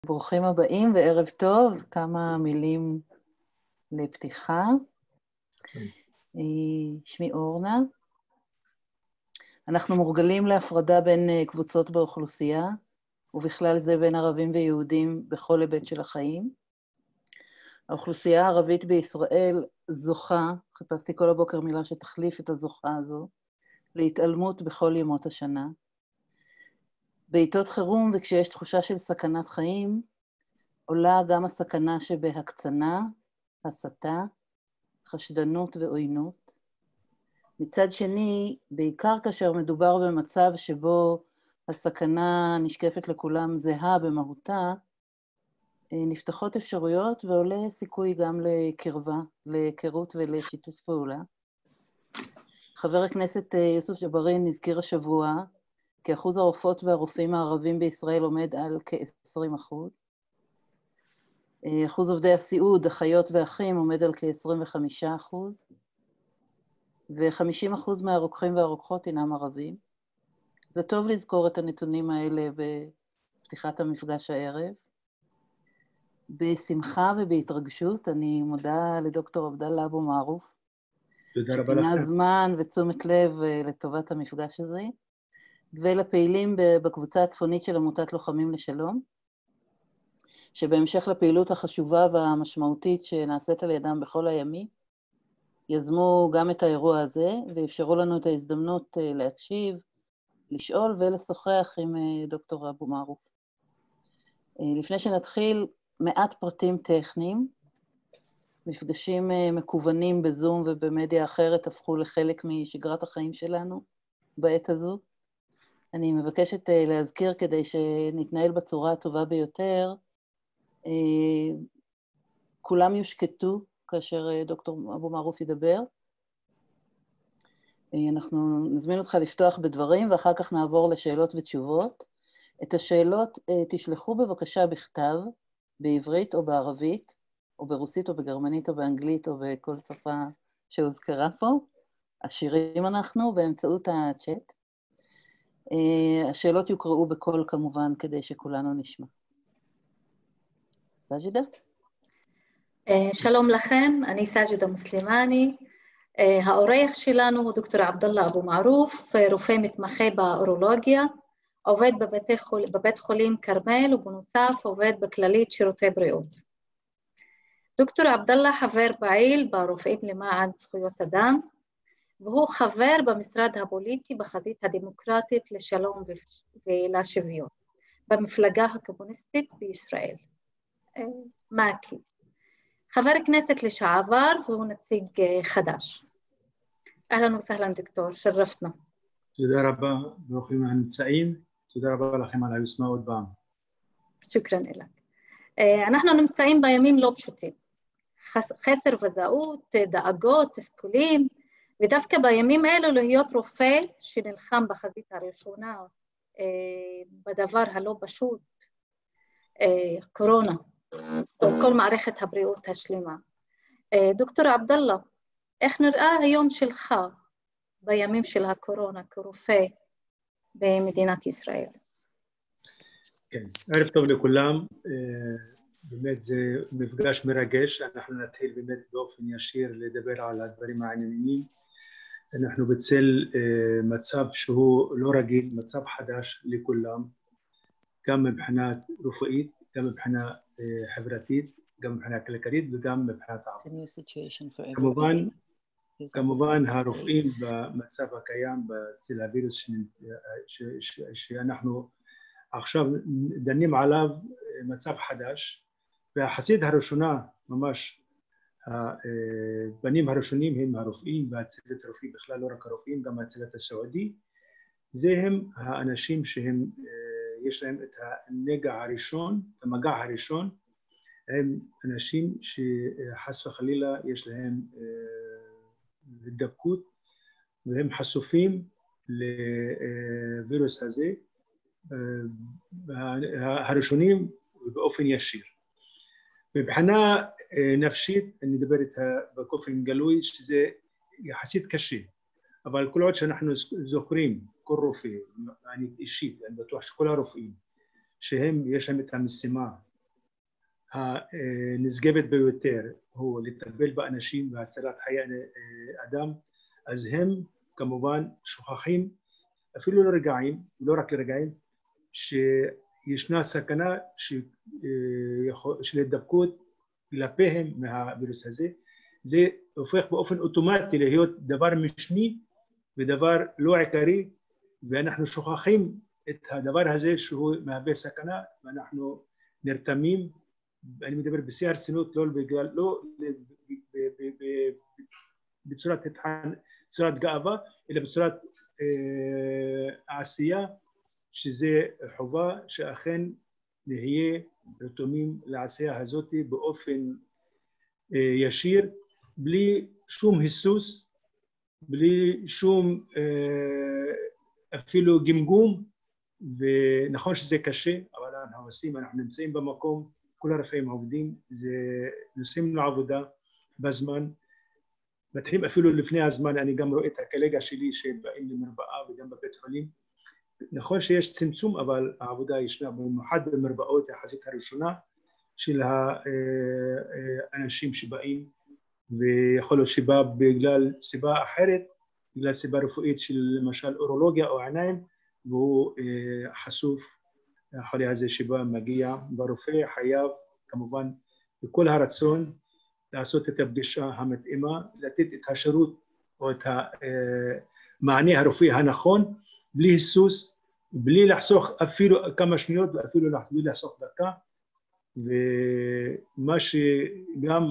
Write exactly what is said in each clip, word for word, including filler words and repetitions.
ברוכים הבאים וערב טוב, כמה מילים לפתיחה. שמי אורנה. אנחנו מורגלים להפרדה בין קבוצות באוכלוסייה, ובכלל זה בין ערבים ויהודים בכל היבט של החיים. האוכלוסייה הערבית בישראל זוכה, חיפשתי כל הבוקר מילה שתחליף את הזוכה הזו, להתעלמות בכל ימות השנה. בעיתות חירום וכשיש תחושה של סכנת חיים, עולה גם הסכנה שבהקצנה, הסתה, חשדנות ועוינות. מצד שני, בעיקר כאשר מדובר במצב שבו הסכנה נשקפת לכולם זהה במהותה, נפתחות אפשרויות ועולה סיכוי גם לקרבה, להיכרות ולשיתוף פעולה. חבר הכנסת יוסף ג'בארין הזכיר השבוע כי אחוז הרופאות והרופאים הערבים בישראל עומד על כ-עשרים אחוז. אחוז עובדי הסיעוד, אחיות ואחים, עומד על כ-עשרים וחמישה אחוז, ו-חמישים אחוז מהרוקחים והרוקחות אינם ערבים. זה טוב לזכור את הנתונים האלה בפתיחת המפגש הערב. בשמחה ובהתרגשות, אני מודה לדוקטור עבדאללה אבו מערוף. תודה רבה לכם. שפינה זמן ותשומת לב לטובת המפגש הזה, ולפעילים בקבוצה הצפונית של עמותת לוחמים לשלום, שבהמשך לפעילות החשובה והמשמעותית שנעשית על ידם בכל הימים, יזמו גם את האירוע הזה, ואפשרו לנו את ההזדמנות להקשיב, לשאול ולשוחח עם דוקטור אבו מערוף. לפני שנתחיל, מעט פרטים טכניים, מפגשים מקוונים בזום ובמדיה אחרת הפכו לחלק משגרת החיים שלנו בעת הזו. אני מבקשת להזכיר כדי שנתנהל בצורה הטובה ביותר, כולם יושקטו כאשר דוקטור אבו מערוף ידבר. אנחנו נזמין אותך לפתוח בדברים ואחר כך נעבור לשאלות ותשובות. את השאלות תשלחו בבקשה בכתב, בעברית או בערבית, או ברוסית או בגרמנית או באנגלית או בכל שפה שהוזכרה פה. עשירים אנחנו באמצעות הצ'אט. השאלות יוקראו בקול כמובן כדי שכולנו נשמע. סאג'דה? שלום לכם, אני סאג'דה מוסלימני. האורח שלנו הוא דוקטור עבדאללה אבו מערוף, רופא מתמחה באורולוגיה, עובד בבית חול, בבית חולים כרמל ובנוסף עובד בכללית שירותי בריאות. דוקטור עבדאללה חבר פעיל ברופאים למען זכויות אדם, והוא חבר במשרד הפוליטי בחזית הדמוקרטית לשלום ולשוויון, במפלגה הקומוניסטית בישראל. מאקי. חבר כנסת לשעבר והוא נציג חדש. אהלן וסהלן דוקטור, שרפתנה. תודה רבה, ברוכים הנמצאים. תודה רבה לכם על היוזמה עוד פעם. שוקרן אלך. אנחנו נמצאים בימים לא פשוטים. חסר ודאות, דאגות, תסכולים, ודווקא בימים אלו להיות רופא שנלחם בחזית הראשונה בדבר הלא פשוט, קורונה. כל מערכת הבריאות השלמה. דוקטור עבדאללה, איך נראה היום שלך בימים של הקורונה כרופא במדינת ישראל? כן, ערב טוב לכולם. באמת זה מפגש מרגש. אנחנו נתחיל באמת באופן ישיר לדבר על הדברים הענייניים. אנחנו בצל מצב שהוא לא רגיל, מצב חדש לכולם, גם מבחינה רפואית, גם מבחינה חברתית, גם מבחינה כלכלית וגם מבחינת העבודה. כמובן, כמובן הרופאים במצב הקיים בצל הווירוס שאנחנו עכשיו דנים עליו מצב חדש, והחזית הראשונה, ממש הבנים הראשונים הם הרופאים והצוות הרפואי בכלל, לא רק הרופאים, גם הצוות הסעודי. זה הם האנשים שהם יש להם את הנגע הראשון, את המגע הראשון, הם אנשים שחס וחלילה יש להם הידבקות, והם חשופים לווירוס הזה, הראשונים באופן ישיר. מבחינה נפשית, אני מדבר איתה באופן גלוי, שזה יחסית קשה, אבל כל עוד שאנחנו זוכרים, כל רופא, אני אישית, אני בטוח שכל הרופאים, שהם יש להם את המשימה הנשגבת ביותר הוא לטפל באנשים והצלת חיי אדם, אז הם כמובן שוכחים אפילו לרגעים, לא רק לרגעים, שישנה סכנה של הידבקות כלפיהם מהווירוס הזה. זה הופך באופן אוטומטי להיות דבר משני ודבר לא עיקרי, ואנחנו שוכחים את הדבר הזה שהוא מהווה סכנה, ואנחנו נרתמים, אני מדבר בשיא הרצינות, לא בגלל, לא בצורת בצורת גאווה, אלא בצורת העשייה, שזה חובה שאכן נהיה רתומים לעשייה הזאת באופן ישיר, בלי שום היסוס, בלי שום אפילו גמגום. ונכון שזה קשה, אבל אנחנו עושים, אנחנו נמצאים במקום, כל הרופאים עובדים, זה נוסעים לעבודה בזמן, מתחילים אפילו לפני הזמן. אני גם רואה את הקולגה שלי שבאים למרפאה וגם בבית חולים. נכון שיש צמצום, אבל העבודה ישנה, במיוחד במרפאות יחסית הראשונה של האנשים שבאים, ויכול להיות שבא בגלל סיבה אחרת, בגלל סיבה רפואית של למשל אורולוגיה או עיניים, והוא חשוף לחולה הזה שבא מגיע, והרופא חייב כמובן בכל הרצון לעשות את הפגישה המתאימה, לתת את השירות או את המענה הרפואי הנכון, בלי היסוס, בלי לחסוך אפילו כמה שניות ואפילו בלי לחסוך דקה. ומה שגם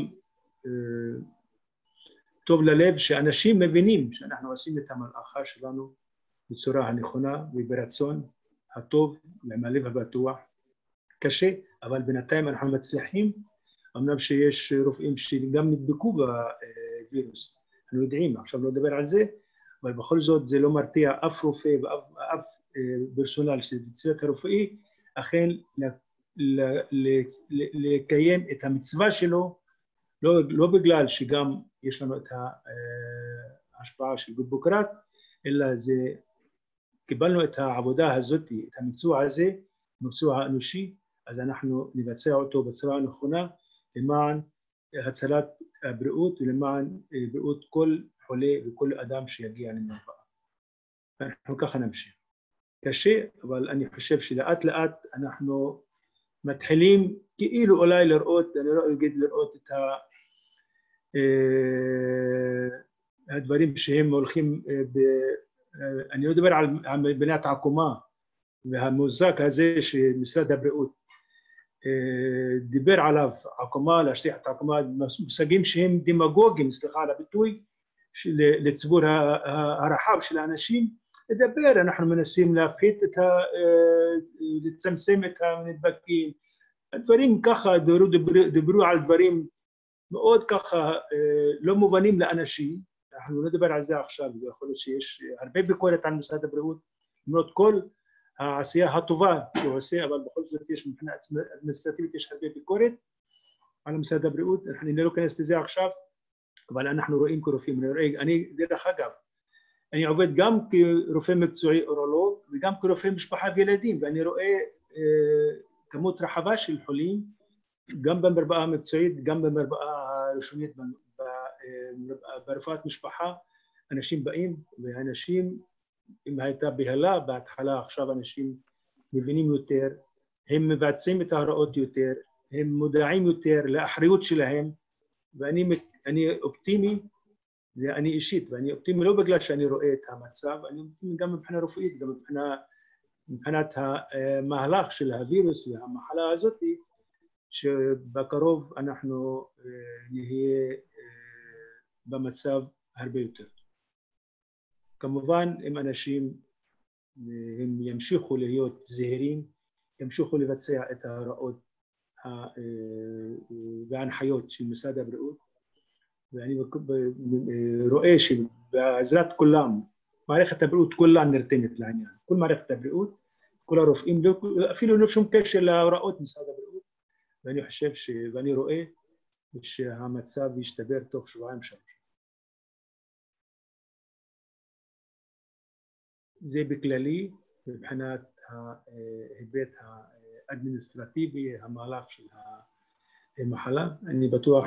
טוב ללב, שאנשים מבינים שאנחנו עושים את המלאכה שלנו בצורה הנכונה וברצון הטוב, עם הלב הבטוח. קשה, אבל בינתיים אנחנו מצליחים, אמנם שיש רופאים שגם נדבקו בווירוס, אנחנו יודעים, עכשיו לא לדבר על זה, אבל בכל זאת זה לא מרתיע אף רופא ואף פרסונל של הצוות הרפואי, אכן לקיים את המצווה שלו, לא, לא בגלל שגם יש לנו את ההשפעה של היפוקרט, אלא זה, קיבלנו את העבודה הזאת, את המקצוע הזה, מקצוע האנושי, אז אנחנו נבצע אותו בצורה הנכונה, למען הצלת הבריאות ולמען בריאות כל חולה וכל אדם שיגיע למרפאה. אנחנו ככה נמשיך. קשה, אבל אני חושב שלאט לאט אנחנו מתחילים כאילו אולי לראות, אני לא אגיד לראות את ה... הדברים שהם הולכים, ב... אני לא מדבר על, על בניית העקומה, והמוזק הזה שמשרד הבריאות דיבר עליו, עקומה, להשליח את העקומה, מושגים שהם דמגוגיים, סליחה על הביטוי, לציבור הרחב של האנשים, לדבר, אנחנו מנסים להפחית את ה... לצמצם את הנדבקים, הדברים ככה, דברו, דברו, דברו על דברים מאוד ככה לא מובנים לאנשים, אנחנו נדבר על זה עכשיו, זה יכול להיות שיש הרבה ביקורת על משרד הבריאות, למרות כל העשייה הטובה שהוא עושה, אבל בכל זאת יש מבחינה אדמיניסטרטיבית, יש הרבה ביקורת על משרד הבריאות, אני לא אכנס לזה עכשיו, אבל אנחנו רואים כרופאים, אני, רואה, אני דרך אגב, אני עובד גם כרופא מקצועי אורולוג, וגם כרופא משפחה וילדים, ואני רואה אה, כמות רחבה של חולים, גם במרפאה המקצועית, גם במרפאה הראשונית, ברפואת משפחה, אנשים באים, ואנשים, אם הייתה בהלה בהתחלה, עכשיו אנשים מבינים יותר, הם מבצעים את ההוראות יותר, הם מודעים יותר לאחריות שלהם, ואני אני אופטימי, זה אני אישית, ואני אופטימי לא בגלל שאני רואה את המצב, אני אופטימי גם מבחינה רפואית, גם מבחינה, מבחינת המהלך של הווירוס והמחלה הזאת, שבקרוב אנחנו נהיה במצב הרבה יותר. כמובן, אם אנשים הם ימשיכו להיות זהירים, ימשיכו לבצע את ההוראות וההנחיות של משרד הבריאות, ואני רואה שבעזרת כולם, מערכת הבריאות כולה נרתמת לעניין. כל מערכת הבריאות, כל הרופאים, אפילו לא שום קשר להוראות משרד הבריאות, ואני חושב ש... ואני רואה שהמצב ישתפר תוך שבועיים שלוש. זה בכללי, מבחינת ההיבט האדמיניסטרטיבי, המהלך של מחלה. אני בטוח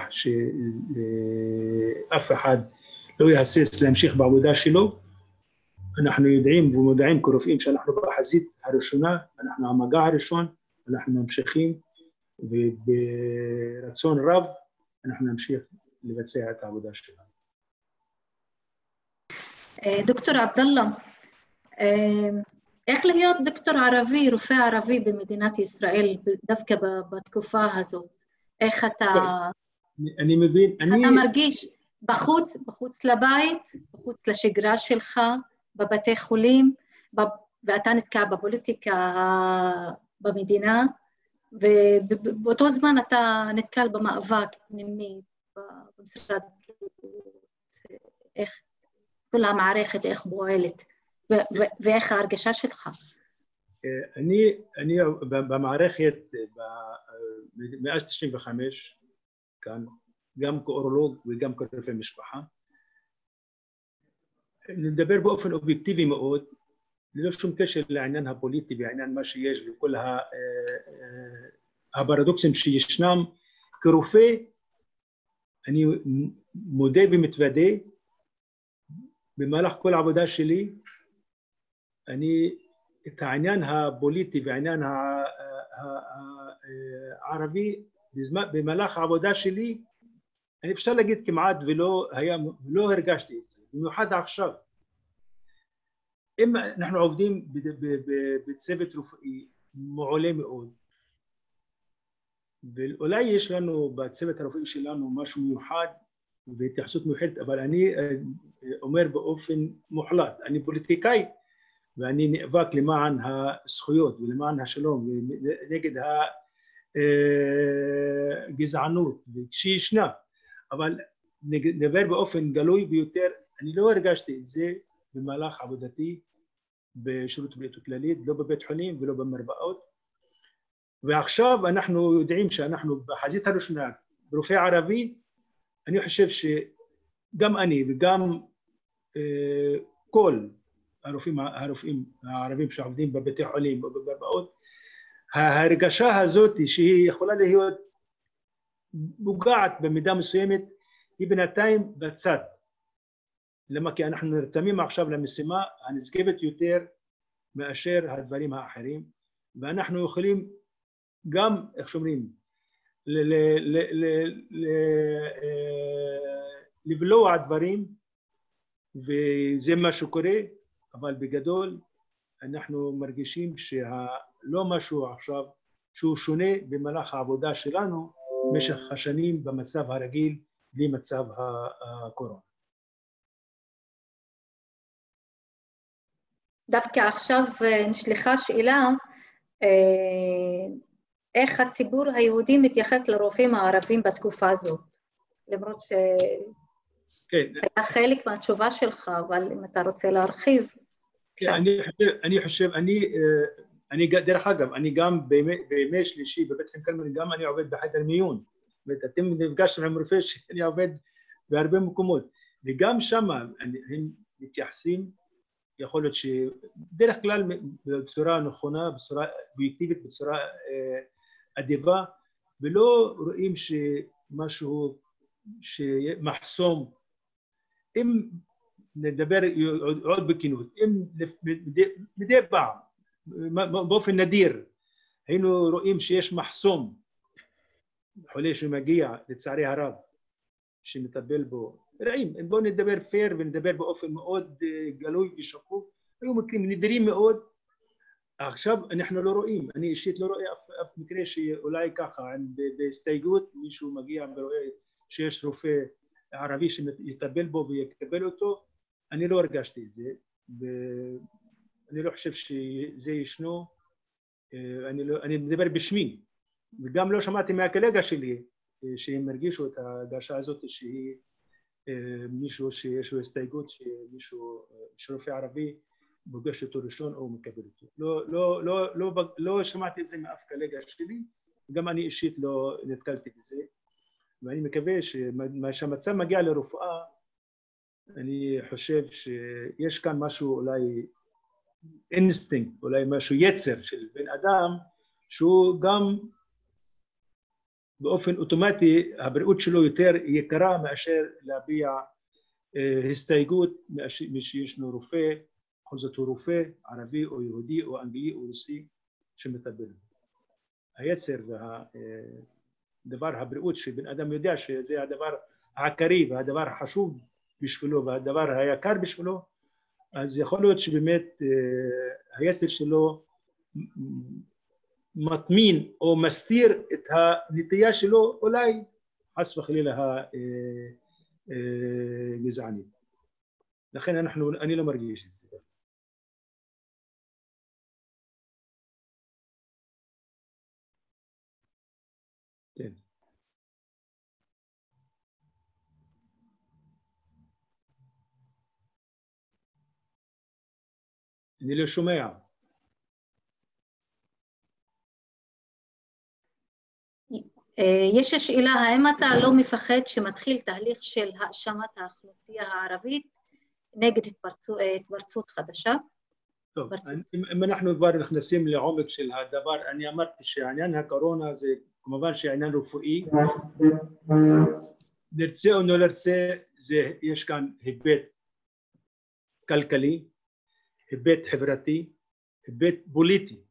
שאף אחד לא יהסס להמשיך בעבודה שלו. אנחנו יודעים ומודעים כרופאים שאנחנו בחזית הראשונה, אנחנו המגע הראשון, אנחנו ממשיכים, וברצון רב אנחנו נמשיך לבצע את העבודה שלנו. דוקטור עבדאללה, איך להיות דוקטור ערבי, רופא ערבי במדינת ישראל, דווקא בתקופה הזאת? איך אתה... אני מבין, אני... אתה מרגיש בחוץ, בחוץ לבית, בחוץ לשגרה שלך, בבתי חולים, ואתה נתקע בפוליטיקה במדינה, ובאותו זמן אתה נתקל במאבק פנימי במשרד, איך כל המערכת, איך פועלת, ואיך ההרגשה שלך? אני, אני במערכת, מאז תשעים וחמש, כאן, גם כאורולוג וגם כרופא משפחה, נדבר באופן אובייקטיבי מאוד, ללא שום קשר לעניין הפוליטי ועניין מה שיש וכל הפרדוקסים שישנם. כרופא, אני מודה ומתוודה, במהלך כל העבודה שלי, אני את העניין הפוליטי והעניין הערבי, במהלך העבודה שלי, אני אפשר להגיד כמעט ולא היה, לא הרגשתי את זה, במיוחד עכשיו. אם אנחנו עובדים בצוות רפואי מעולה מאוד, ואולי יש לנו בצוות הרפואי שלנו משהו מיוחד והתייחסות מיוחדת, אבל אני אומר באופן מוחלט, אני פוליטיקאי, ואני נאבק למען הזכויות ולמען השלום ונגד הגזענות שישנה, אבל נדבר באופן גלוי ביותר, אני לא הרגשתי את זה במהלך עבודתי בשירות הבריאות הכללית, לא בבית חולים ולא במרפאות. ועכשיו אנחנו יודעים שאנחנו בחזית הראשונה, ברופא ערבי, אני חושב שגם אני וגם אה, כל הרופאים, הרופאים הערבים שעובדים בבתי חולים ובמרפאות, ההרגשה הזאת שהיא יכולה להיות פוגעת במידה מסוימת, היא בינתיים בצד. למה? כי אנחנו נרתמים עכשיו למשימה הנשגבת יותר מאשר הדברים האחרים, ואנחנו יכולים גם, איך שאומרים, לבלוע דברים, וזה מה שקורה, אבל בגדול אנחנו מרגישים שלא משהו עכשיו שהוא שונה במהלך העבודה שלנו במשך השנים במצב הרגיל, בלי מצב הקורונה. דווקא עכשיו נשלחה שאלה, איך הציבור היהודי מתייחס לרופאים הערבים בתקופה הזאת? למרות שהיה חלק מהתשובה שלך, אבל אם אתה רוצה להרחיב. אני חושב, אני דרך אגב, אני גם בימי שלישי בבית חולים כרמל, גם אני עובד בחדר מיון. אתם נפגשתם עם רופא שאני עובד בהרבה מקומות, וגם שם הם מתייחסים, יכול להיות שדרך כלל בצורה נכונה, בצורה אובייקטיבית, בצורה אדיבה, ולא רואים שמשהו, שמחסום. אם נדבר עוד בכנות, אם מדי פעם, באופן נדיר, היינו רואים שיש מחסום, חולה שמגיע לצערי הרב, שמטפל בו, רעים, בואו נדבר פייר ונדבר באופן מאוד גלוי ושקוף, היו מקרים נדירים מאוד, עכשיו אנחנו לא רואים, אני אישית לא רואה אף, אף מקרה שאולי ככה, בהסתייגות, מישהו מגיע ורואה שיש רופא ערבי שיטפל בו ויקבל אותו, אני לא הרגשתי את זה, ואני לא חושב שזה ישנו, אני, לא, אני מדבר בשמי, וגם לא שמעתי מהקולגה שלי, שהם הרגישו את ההרגשה הזאת שהיא מישהו שיש לו הסתייגות, שמישהו, שרופא ערבי פוגש אותו ראשון או מקבל אותו. לא, לא, לא, לא, לא שמעתי את זה מאף קולגה שלי, גם אני אישית לא נתקלתי בזה, ואני מקווה שהמצב מגיע לרפואה, אני חושב שיש כאן משהו אולי אינסטינקט, אולי משהו יצר של בן אדם, שהוא גם באופן אוטומטי הבריאות שלו יותר יקרה מאשר להביע הסתייגות משישנו רופא, בכל זאת הוא רופא ערבי או יהודי או אנגלי או רוסי שמטפל. היצר והדבר הבריאות שבן אדם יודע שזה הדבר העיקרי והדבר החשוב בשבילו והדבר היקר בשבילו, אז יכול להיות שבאמת היצר שלו מטמין או מסתיר את הנטייה שלו אולי חס וחלילה הגזענית. לכן אנחנו, אני לא מרגיש את זה. כן. אני לא שומע. יש שאלה, האם אתה לא מפחד שמתחיל תהליך של האשמת האוכלוסייה הערבית נגד התפרצות חדשה? טוב, אם אנחנו כבר נכנסים לעומק של הדבר, אני אמרתי שעניין הקורונה זה כמובן שעניין רפואי, נרצה או לא נרצה, יש כאן היבט כלכלי, היבט חברתי, היבט פוליטי.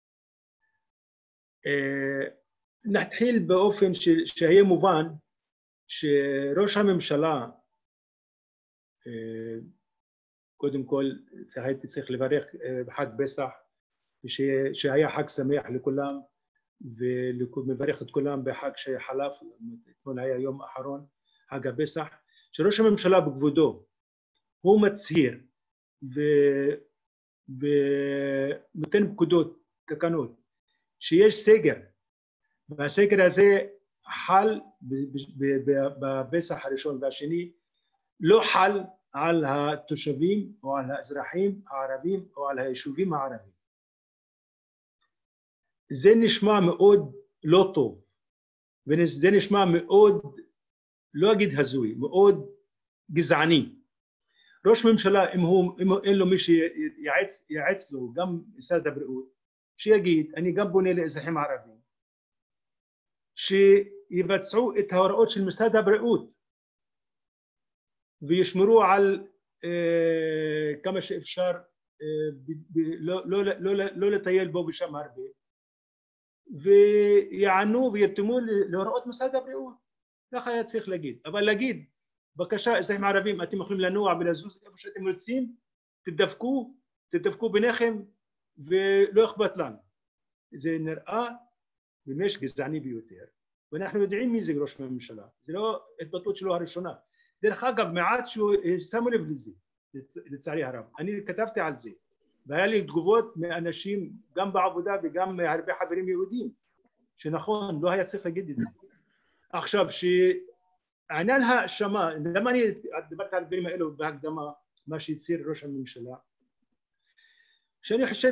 נתחיל באופן שיהיה מובן שראש הממשלה, קודם כל הייתי צריך לברך בחג פסח, שהיה חג שמח לכולם, ומברך את כולם בחג שחלף, אתמול היה יום אחרון, חג הפסח, שראש הממשלה בכבודו, הוא מצהיר ונותן פקודות, תקנות, שיש סגר, והסגר הזה חל בפסח הראשון והשני, לא חל על התושבים או על האזרחים הערבים או על היישובים הערבים. זה נשמע מאוד לא טוב, וזה נשמע מאוד, לא אגיד הזוי, מאוד גזעני. ראש ממשלה, אם הוא, אם אין לו מי שיעץ, יעץ לו, גם משרד הבריאות, שיגיד, אני גם פונה לאזרחים ערבים, שיבצעו את ההוראות של משרד הבריאות, וישמרו על אה, כמה שאפשר, אה, ב, ב, לא, לא, לא, לא, לא לטייל בו ושם הרבה, ויענו וירתמו להוראות משרד הבריאות. ככה היה צריך להגיד. אבל להגיד, בבקשה, אזרחים ערבים, אתם יכולים לנוע ולזוז איפה שאתם רוצים, תדפקו, תדפקו ביניכם, ולא אכפת לנו. זה נראה ממש גזעני ביותר. ואנחנו יודעים מי זה ראש הממשלה. זה לא התבטאות שלו הראשונה. דרך אגב, מעט ששמו לב לזה, לצערי הרב. אני כתבתי על זה. והיה לי תגובות מאנשים, גם בעבודה וגם מהרבה חברים יהודים, שנכון, לא היה צריך להגיד את זה. עכשיו, שעניין האשמה, למה אני דיברתי על הדברים האלו בהקדמה, מה שהצהיר ראש הממשלה, שאני חושב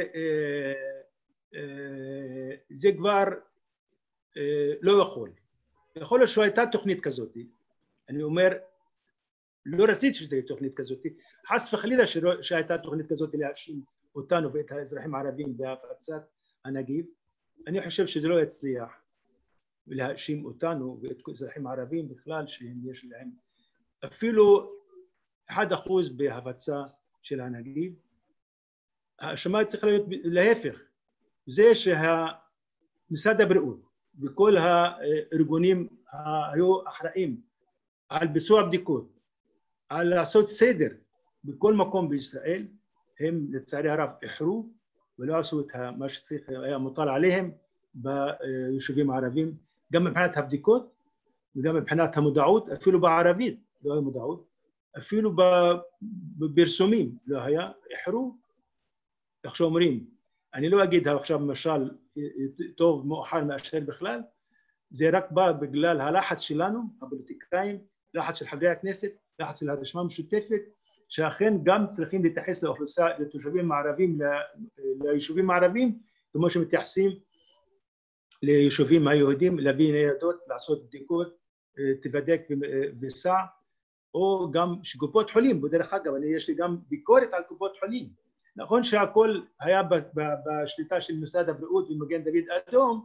שזה כבר לא יכול. יכול להיות שהייתה תוכנית כזאת, אני אומר, לא רציתי שתהיה תוכנית כזאת, חס וחלילה שהייתה תוכנית כזאת להאשים אותנו ואת האזרחים הערבים בהפצת הנגיף. אני חושב שזה לא יצליח להאשים אותנו ואת האזרחים הערבים בכלל שהם יש להם אפילו אחד אחוז בהפצה של הנגיף. האשמה צריכה להיות להפך, זה שמשרד הבריאות וכל הארגונים היו אחראים על ביצוע בדיקות, על לעשות סדר בכל מקום בישראל, הם לצערי הרב איחרו ולא עשו את מה שצריך היה מוטל עליהם ביישובים הערבים, גם מבחינת הבדיקות וגם מבחינת המודעות, אפילו בערבית לא היה מודעות, אפילו בפרסומים לא היה, איחרו. איך שאומרים, אני לא אגיד עכשיו משל טוב מאוחר מאשר בכלל, זה רק בא בגלל הלחץ שלנו, הפוליטיקאים, לחץ של חברי הכנסת, לחץ של הרשימה המשותפת, שאכן גם צריכים להתייחס לאוכלוסייה, לתושבים הערבים, ליישובים הערבים, כמו שמתייחסים ליישובים היהודים, להביא ניידות, לעשות בדיקות, תבדק וסע, או גם שקופות חולים, בדרך אגב, אני יש לי גם ביקורת על קופות חולים. נכון שהכל היה בשליטה של משרד הבריאות ומגן דוד אדום,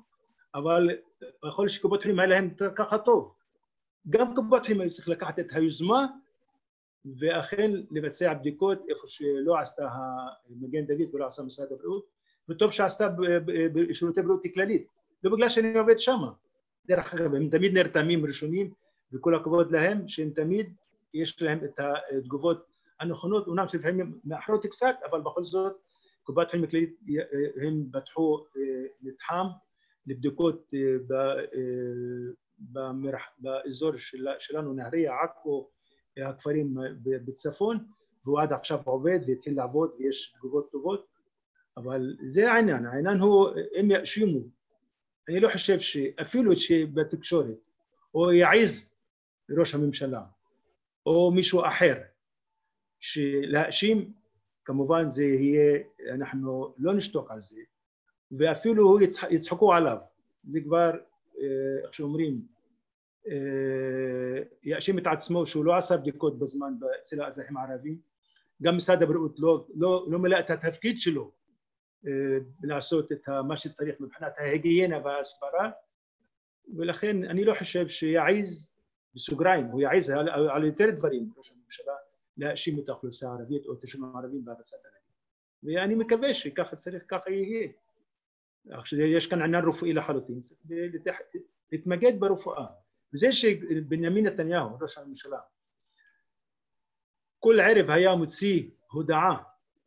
אבל יכול להיות שקופות חולים היה להם ככה טוב. גם קופות חולים היו צריך לקחת את היוזמה ואכן לבצע בדיקות איפה שלא עשתה המגן דוד ולא עשה משרד הבריאות, וטוב שעשתה בשירותי בריאות כללית, לא בגלל שאני עובד שם. דרך אגב, הם תמיד נרתמים ראשונים, וכל הכבוד להם שהם תמיד יש להם את התגובות הנכונות, אומנם שלפעמים מאחרות קצת, אבל בכל זאת קופת חולים כללית הם פתחו מתחם לבדיקות באזור שלנו, נהריה, עכו, הכפרים בצפון, והוא עד עכשיו עובד והתחיל לעבוד ויש תגובות טובות, אבל זה העניין, העניין הוא, הם יאשימו, אני לא חושב שאפילו שבתקשורת, או יעז ראש הממשלה, או מישהו אחר, שלהאשים, כמובן זה יהיה, אנחנו לא נשתוק על זה, ואפילו יצחקו עליו, זה כבר, איך שאומרים, יאשים את עצמו שהוא לא עשה בדיקות בזמן אצל האזרחים הערבים, גם משרד הבריאות לא, לא, לא מלא את התפקיד שלו לעשות את מה שצריך מבחינת ההיגיינה וההסברה, ולכן אני לא חושב שיעיז, בסוגריים, הוא יעיז על, על יותר דברים, ראש הממשלה, להאשים את האוכלוסייה הערבית או את התושבים הערבים בהריסת הנגב. ואני מקווה שככה צריך, ככה יהיה. יש כאן עניין רפואי לחלוטין, להתמקד ברפואה. וזה שבנימין נתניהו, ראש הממשלה, כל ערב היה מוציא הודעה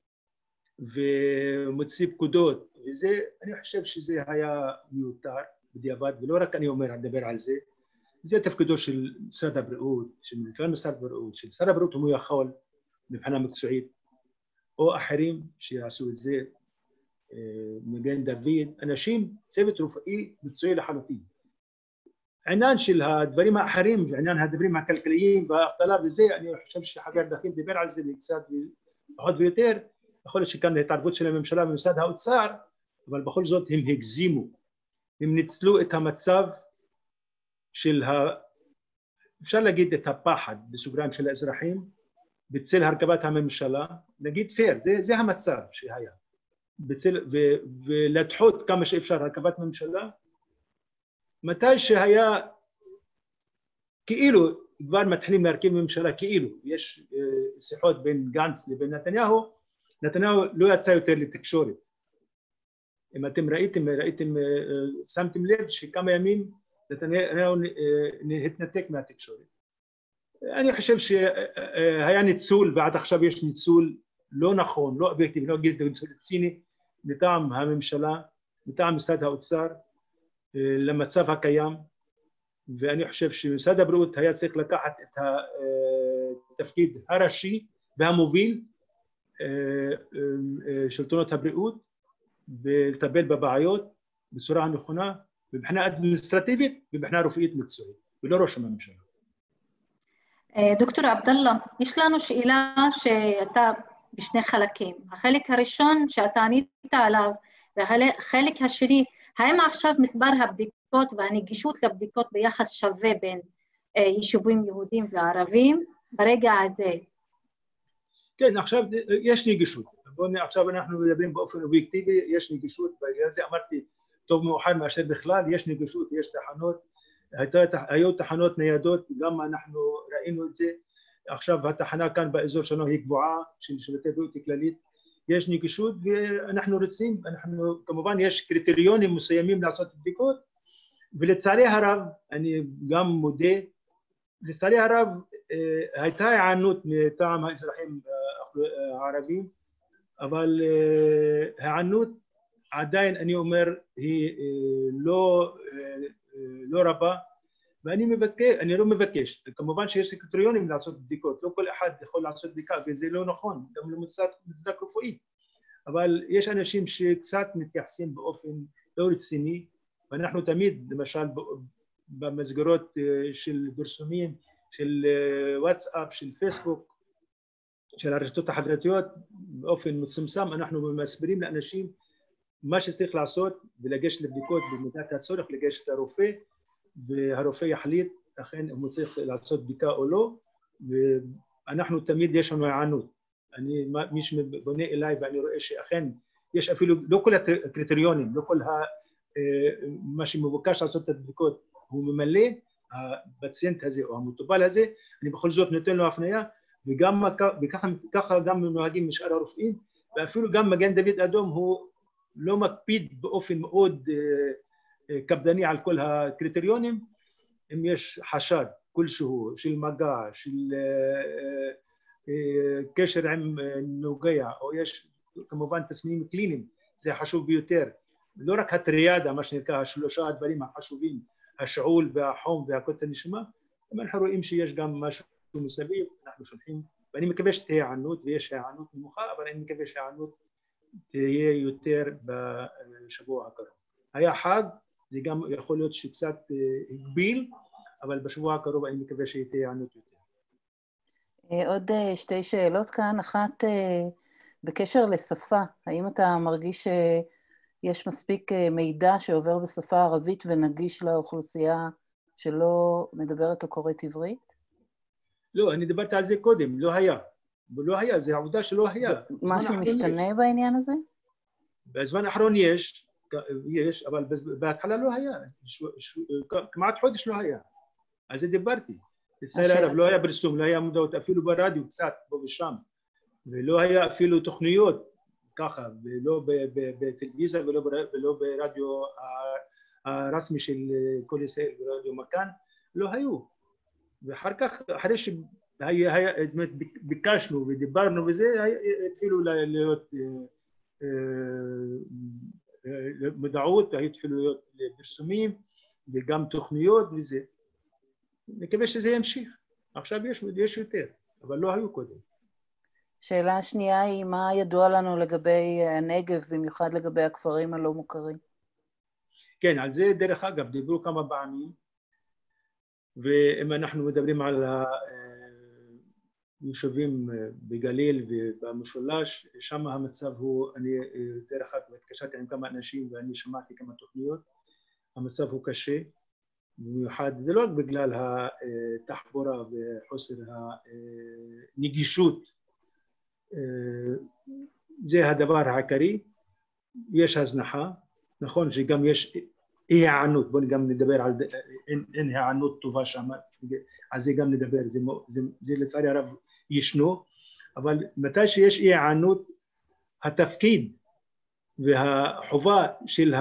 ומוציא פקודות, וזה, אני חושב שזה היה מיותר בדיעבד, ולא רק אני אומר, אדבר על זה, זה תפקידו של משרד הבריאות, של מנכ"ל משרד הבריאות, של שר הבריאות, הוא יכול מבחינה מקצועית, או אחרים שיעשו את זה, מגן דוד, אנשים, צוות רפואי מקצועי לחלוטין. העניין של הדברים האחרים, ועניין הדברים הכלכליים והאבטלה וזה, אני חושב שחבר דחים דיבר על זה קצת פחות ויותר, יכול להיות שכאן ההתערבות של הממשלה ומשרד האוצר, אבל בכל זאת הם הגזימו, הם ניצלו את המצב של, ה... אפשר להגיד את הפחד בסוגריים של האזרחים, בצל הרכבת הממשלה, נגיד פייר, זה, זה המצב שהיה, בצל, ו... ולדחות כמה שאפשר הרכבת ממשלה, מתי שהיה כאילו כבר מתחילים להרכיב ממשלה, כאילו יש שיחות בין גנץ לבין נתניהו, נתניהו לא יצא יותר לתקשורת. אם אתם ראיתם, ראיתם, שמתם לב שכמה ימים נתניהו התנתק מהתקשורת. אני חושב שהיה ניצול, ועד עכשיו יש ניצול לא נכון, לא אובייקטיבי, לא גיל ניצול ציני, מטעם הממשלה, מטעם משרד האוצר, למצב הקיים, ואני חושב שמשרד הבריאות היה צריך לקחת את התפקיד הראשי והמוביל שלטונות הבריאות ולטפל בבעיות בצורה הנכונה, מבחינה אדמיניסטרטיבית ובמבחינה רפואית מקצועית, ולא ראש הממשלה. דוקטור עבדאללה, יש לנו שאלה שאתה בשני חלקים. החלק הראשון שאתה ענית עליו, והחלק השני, האם עכשיו מספר הבדיקות והנגישות לבדיקות ביחס שווה בין יישובים יהודים וערבים ברגע הזה? כן, עכשיו יש נגישות. עכשיו אנחנו מדברים באופן אובייקטיבי, יש נגישות, בגלל זה אמרתי, טוב מאוחר מאשר בכלל, יש נגישות, יש תחנות, היו תחנות ניידות, גם אנחנו ראינו את זה, עכשיו התחנה כאן באזור שלנו היא קבועה, של שירותי בריאות כללית, יש נגישות ואנחנו רוצים, אנחנו, כמובן יש קריטריונים מסוימים לעשות בדיקות, ולצערי הרב, אני גם מודה, לצערי הרב הייתה הענות מטעם האזרחים הערבים, אבל הענות עדיין אני אומר היא לא, לא רבה, ואני מבקש, אני לא מבקש, כמובן שיש קריטריונים לעשות בדיקות, לא כל אחד יכול לעשות בדיקה, וזה לא נכון, גם למוצדק רפואי, אבל יש אנשים שקצת מתייחסים באופן לא רציני, ואנחנו תמיד, למשל במסגרות של פרסומים, של וואטסאפ, של פייסבוק, של הרשתות החברתיות, באופן מצומצם, אנחנו מסבירים לאנשים מה שצריך לעשות, ולגשת לבדיקות במידת הצורך, לגשת לרופא, והרופא יחליט, אכן הוא צריך לעשות בדיקה או לא, ואנחנו תמיד יש לנו הענות. אני, מי שבונה אליי ואני רואה שאכן, יש אפילו, לא כל הקריטריונים, לא כל מה שמבוקש לעשות את הבדיקות הוא ממלא, הפציינט הזה או המטופל הזה, אני בכל זאת נותן לו הפניה, וגם וככה גם נוהגים משאר הרופאים, ואפילו גם מגן דוד אדום הוא לא מקפיד באופן מאוד קפדני על כל הקריטריונים. אם יש חשד כלשהו של מגע, של קשר עם נוגע, או יש כמובן תסמינים קליניים, זה חשוב ביותר. לא רק הטריאדה, מה שנקרא, השלושה הדברים החשובים, השעול והחום והקוצר נשימה, אם אנחנו רואים שיש גם משהו מסביב, אנחנו שולחים, ואני מקווה שתהיה הענות, ויש הענות נמוכה, אבל אני מקווה שהענות תהיה יותר בשבוע הקרוב. היה חג, זה גם יכול להיות שקצת הגביל, אבל בשבוע הקרוב אני מקווה שתהיה הענות יותר. עוד שתי שאלות כאן, אחת בקשר לשפה, האם אתה מרגיש שיש מספיק מידע שעובר בשפה הערבית ונגיש לאוכלוסייה שלא מדברת או קוראת עברית? לא, אני דיברתי על זה קודם, לא היה. לא היה, זה העובדה שלא היה. משהו משתנה יש. בעניין הזה? בזמן האחרון יש, יש, אבל בהתחלה לא היה. ש, ש, כמעט חודש לא היה. על זה דיברתי. בצה"ל הערב לא היה פרסום, לא היה מודעות, אפילו ברדיו קצת, פה ושם. ולא היה אפילו תוכניות ככה, ולא בטלוויזיה ולא, ולא ברדיו הרסמי של כל ישראל, ברדיו מכאן, לא היו. ואחר כך, אחרי שביקשנו ודיברנו וזה, התחילו להיות מודעות, התחילו להיות פרסומים וגם תוכניות וזה. נקווה שזה ימשיך. עכשיו יש, יש יותר, אבל לא היו קודם. שאלה השנייה היא, מה ידוע לנו לגבי הנגב, במיוחד לגבי הכפרים הלא מוכרים? כן, על זה דרך אגב, דיברו כמה פעמים, ואם אנחנו מדברים על היישובים בגליל ובמשולש, שם המצב הוא, אני דרך אגב התקשרתי עם כמה אנשים ואני שמעתי כמה תוכניות, המצב הוא קשה, במיוחד, זה לא רק בגלל התחבורה וחוסר הנגישות, זה הדבר העיקרי, יש הזנחה, נכון שגם יש אי הענות, בואו גם נדבר על, אין, אין הענות טובה שם, על זה גם נדבר, זה, זה, זה לצערי הרב ישנו, אבל מתי שיש אי הענות, התפקיד והחובה של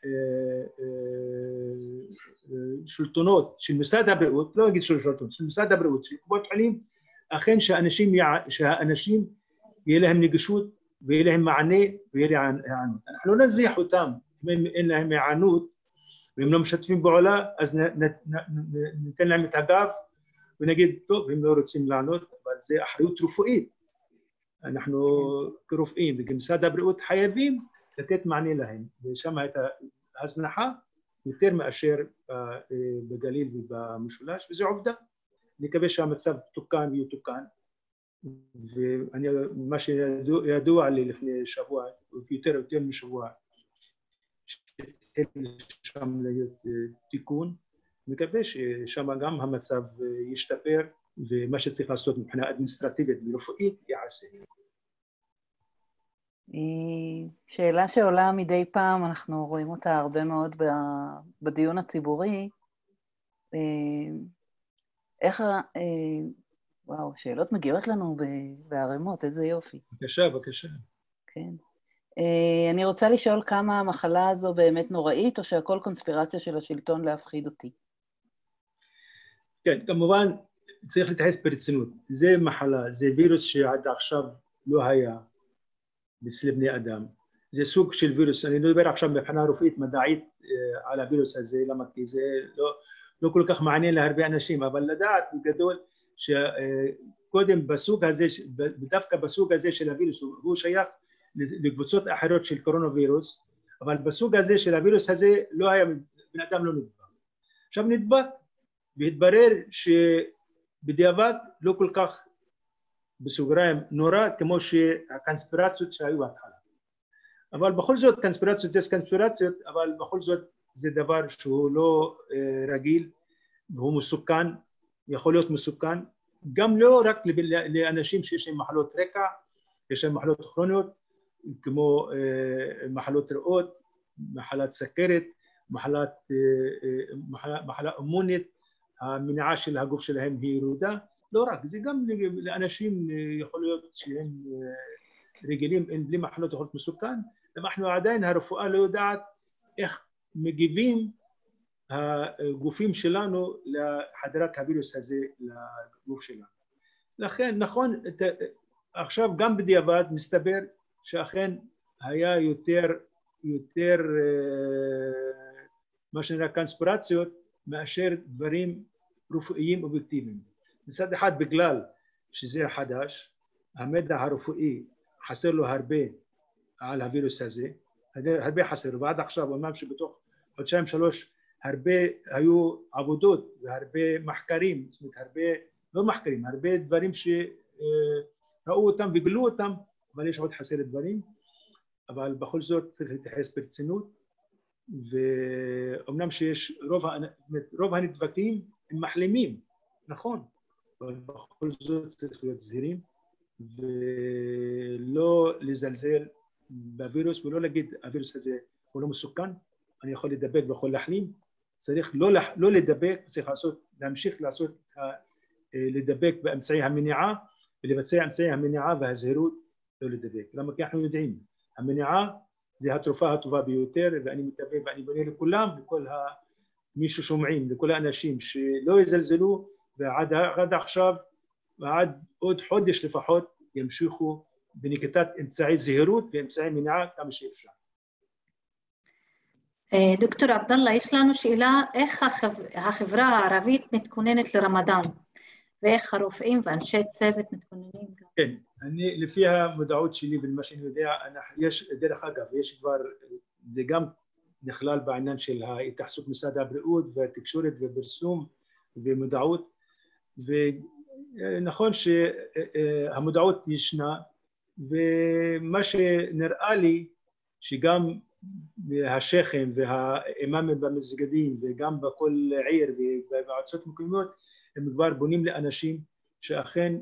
השלטונות, של משרד הבריאות, לא אגיד של השלטונות, של משרד הבריאות, של קופות חולים, אכן שהאנשים, שהאנשים יהיה להם נגישות ויהיה להם מענה ויהיה להם הענות. אנחנו לא נזריח אותם, אם אין להם הענות והם לא משתפים בעולה, אז ניתן להם את הגב ונגיד, טוב, הם לא רוצים לענות, אבל זה אחריות רפואית. אנחנו כרופאים וכמשרד הבריאות חייבים לתת מענה להם, ושם הייתה הזנחה יותר מאשר בגליל ובמשולש, וזו עובדה. נקווה שהמצב תוקן ויתוקן, ומה שידוע לי לפני שבוע, יותר יותר משבוע, שם להיות תיקון, מקווה ששם גם המצב ישתפר, ומה שצריך לעשות מבחינה אדמיניסטרטיבית ורפואית יעשה. שאלה שעולה מדי פעם, אנחנו רואים אותה הרבה מאוד בדיון הציבורי, איך, וואו, שאלות מגיעות לנו בערימות, איזה יופי. בבקשה, בבקשה. כן. אני רוצה לשאול כמה המחלה הזו באמת נוראית, או שהכל קונספירציה של השלטון להפחיד אותי? כן, כמובן צריך להתייחס ברצינות. זה מחלה, זה וירוס שעד עכשיו לא היה אצל בני אדם. זה סוג של וירוס, אני מדבר עכשיו מבחינה רפואית מדעית על הווירוס הזה, למה? כי זה לא, לא כל כך מעניין להרבה אנשים, אבל לדעת בגדול שקודם בסוג הזה, דווקא בסוג הזה של הווירוס, הוא שייך לקבוצות אחרות של קורונה וירוס, אבל בסוג הזה של הווירוס הזה לא היה, בן אדם לא נדבק. עכשיו נדבק, והתברר שבדיעבד לא כל כך בסוגריים נורא כמו שהקונספירציות שהיו בהתחלה. אבל בכל זאת קונספירציות זה קונספירציות, אבל בכל זאת זה דבר שהוא לא רגיל והוא מסוכן, יכול להיות מסוכן, גם לא רק לאנשים שיש להם מחלות רקע, יש להם מחלות כרוניות, כמו מחלות ריאות, מחלת סכרת, מחלת, מחלה אימונית, המניעה של הגוף שלהם היא ירודה. לא רק, זה גם לאנשים יכול להיות שהם רגילים, אין בלי מחלות יכולות מסוכן, אנחנו עדיין הרפואה לא יודעת איך מגיבים הגופים שלנו לחדירת הווירוס הזה לגוף שלנו. לכן, נכון, עכשיו גם בדיעבד מסתבר שאכן היה יותר, יותר מה שנראה קונספירציות מאשר דברים רפואיים אובייקטיביים. מצד אחד בגלל שזה חדש, המידע הרפואי חסר לו הרבה על הווירוס הזה, הרבה חסר, ועד עכשיו אומנם שבתוך חודשיים שלוש הרבה היו עבודות והרבה מחקרים, זאת אומרת הרבה, לא מחקרים, הרבה דברים שראו אותם וגלו אותם, אבל יש עוד חסר דברים, אבל בכל זאת צריך להתייחס ברצינות, ואומנם שיש רוב, רוב הנדבקים הם מחלימים, נכון, אבל בכל זאת צריך להיות זהירים, ולא לזלזל בווירוס ולא להגיד הווירוס הזה הוא לא מסוכן, אני יכול לדבק ויכול להחלים, צריך לא, לא לדבק, צריך לעשות, להמשיך לעשות, לדבק באמצעי המניעה ולבצע אמצעי המניעה והזהירות לא לדבק. למה? כי אנחנו יודעים, המניעה זה התרופה הטובה ביותר, ואני מקווה ואני בונה לכולם, לכל מי ששומעים, לכל האנשים שלא יזלזלו, ועד עד עכשיו ועד עוד חודש לפחות ימשיכו בנקיטת אמצעי זהירות ואמצעי מניעה כמה שאפשר. דוקטור עבדאללה, יש לנו שאלה, איך החברה הערבית מתכוננת לרמדאן, ואיך הרופאים ואנשי צוות מתכוננים גם? כן, אני לפי המודעות שלי ולמה שאני יודע, יש דרך אגב, יש כבר, זה גם נכלל בעניין של ההתייחסות משרד הבריאות והתקשורת ופרסום ומודעות, ונכון שהמודעות ישנה, ומה שנראה לי שגם השייחים והאימאמים במסגדים וגם בכל עיר ובמועצות מקומיות הם כבר בונים לאנשים שאכן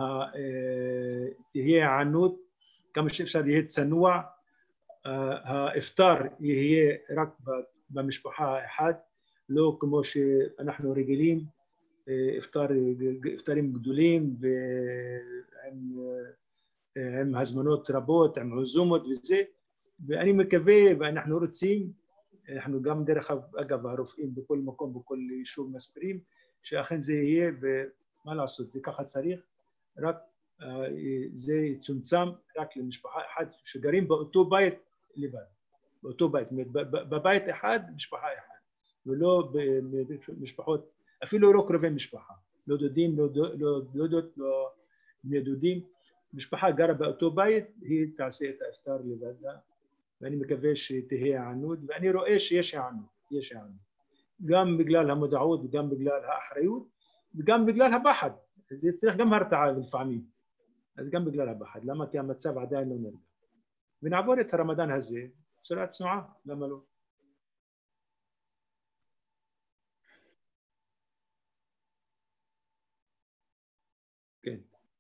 תהיה הענות כמה שאפשר יהיה צנוע, האפטר יהיה רק במשפחה אחת, לא כמו שאנחנו רגילים, אפטר, אפטרים גדולים ועם עם הזמנות רבות, עם עזומות וזה, ואני מקווה ואנחנו רוצים, אנחנו גם דרך אגב הרופאים בכל מקום, בכל יישוב מסבירים, שאכן זה יהיה, ומה לעשות, זה ככה צריך, רק זה יצומצם רק למשפחה אחת שגרים באותו בית לבד, באותו בית, זאת אומרת בבית אחד, משפחה אחת, ולא במשפחות, אפילו לא קרובי משפחה, לא דודים, לא דודות, לא בני דודים, משפחה גרה באותו בית, היא תעשה את האפטר לבדה, ואני מקווה שתהיה הענות, ואני רואה שיש הענות, יש הענות. גם בגלל המודעות וגם בגלל האחריות, וגם בגלל הפחד. זה צריך גם הרתעה לפעמים. אז גם בגלל הפחד. למה? כי המצב עדיין לא נרגע. ונעבור את הרמדאן הזה, בצורה צנועה, למה לא? כן.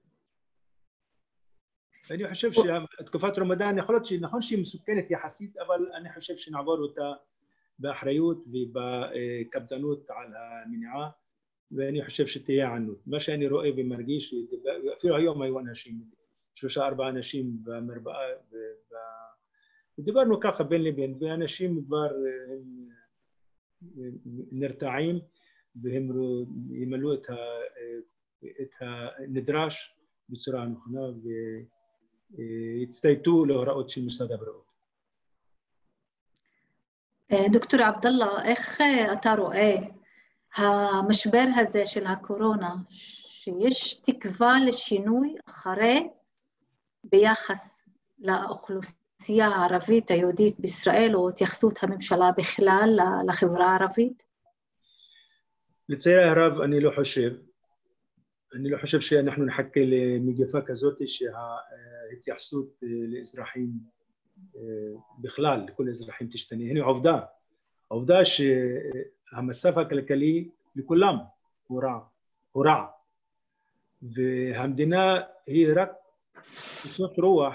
אני חושב שתקופת רמדאן יכול להיות שנכון שהיא מסוכנת יחסית, אבל אני חושב שנעבור אותה באחריות ובקפדנות על המניעה, ואני חושב שתהיה ענות. מה שאני רואה ומרגיש, אפילו היום היו אנשים, שלושה ארבעה אנשים במרפאה, ודיברנו ככה בין לבין, ואנשים כבר נרתעים, והם ימלאו את הנדרש בצורה הנכונה, ויצטייתו להוראות של משרד הבריאות. דוקטור עבדאללה, איך אתה רואה המשבר הזה של הקורונה, שיש תקווה לשינוי אחרי ביחס לאוכלוסייה הערבית היהודית בישראל, או התייחסות הממשלה בכלל לחברה הערבית? לצערי הרב אני לא חושב, אני לא חושב שאנחנו נחכה למגפה כזאת שההתייחסות לאזרחים בכלל, לכל האזרחים תשתנה. הנה עובדה, העובדה שהמצב הכלכלי לכולם הוא רע, הוא רע, והמדינה היא רק בסוף רוח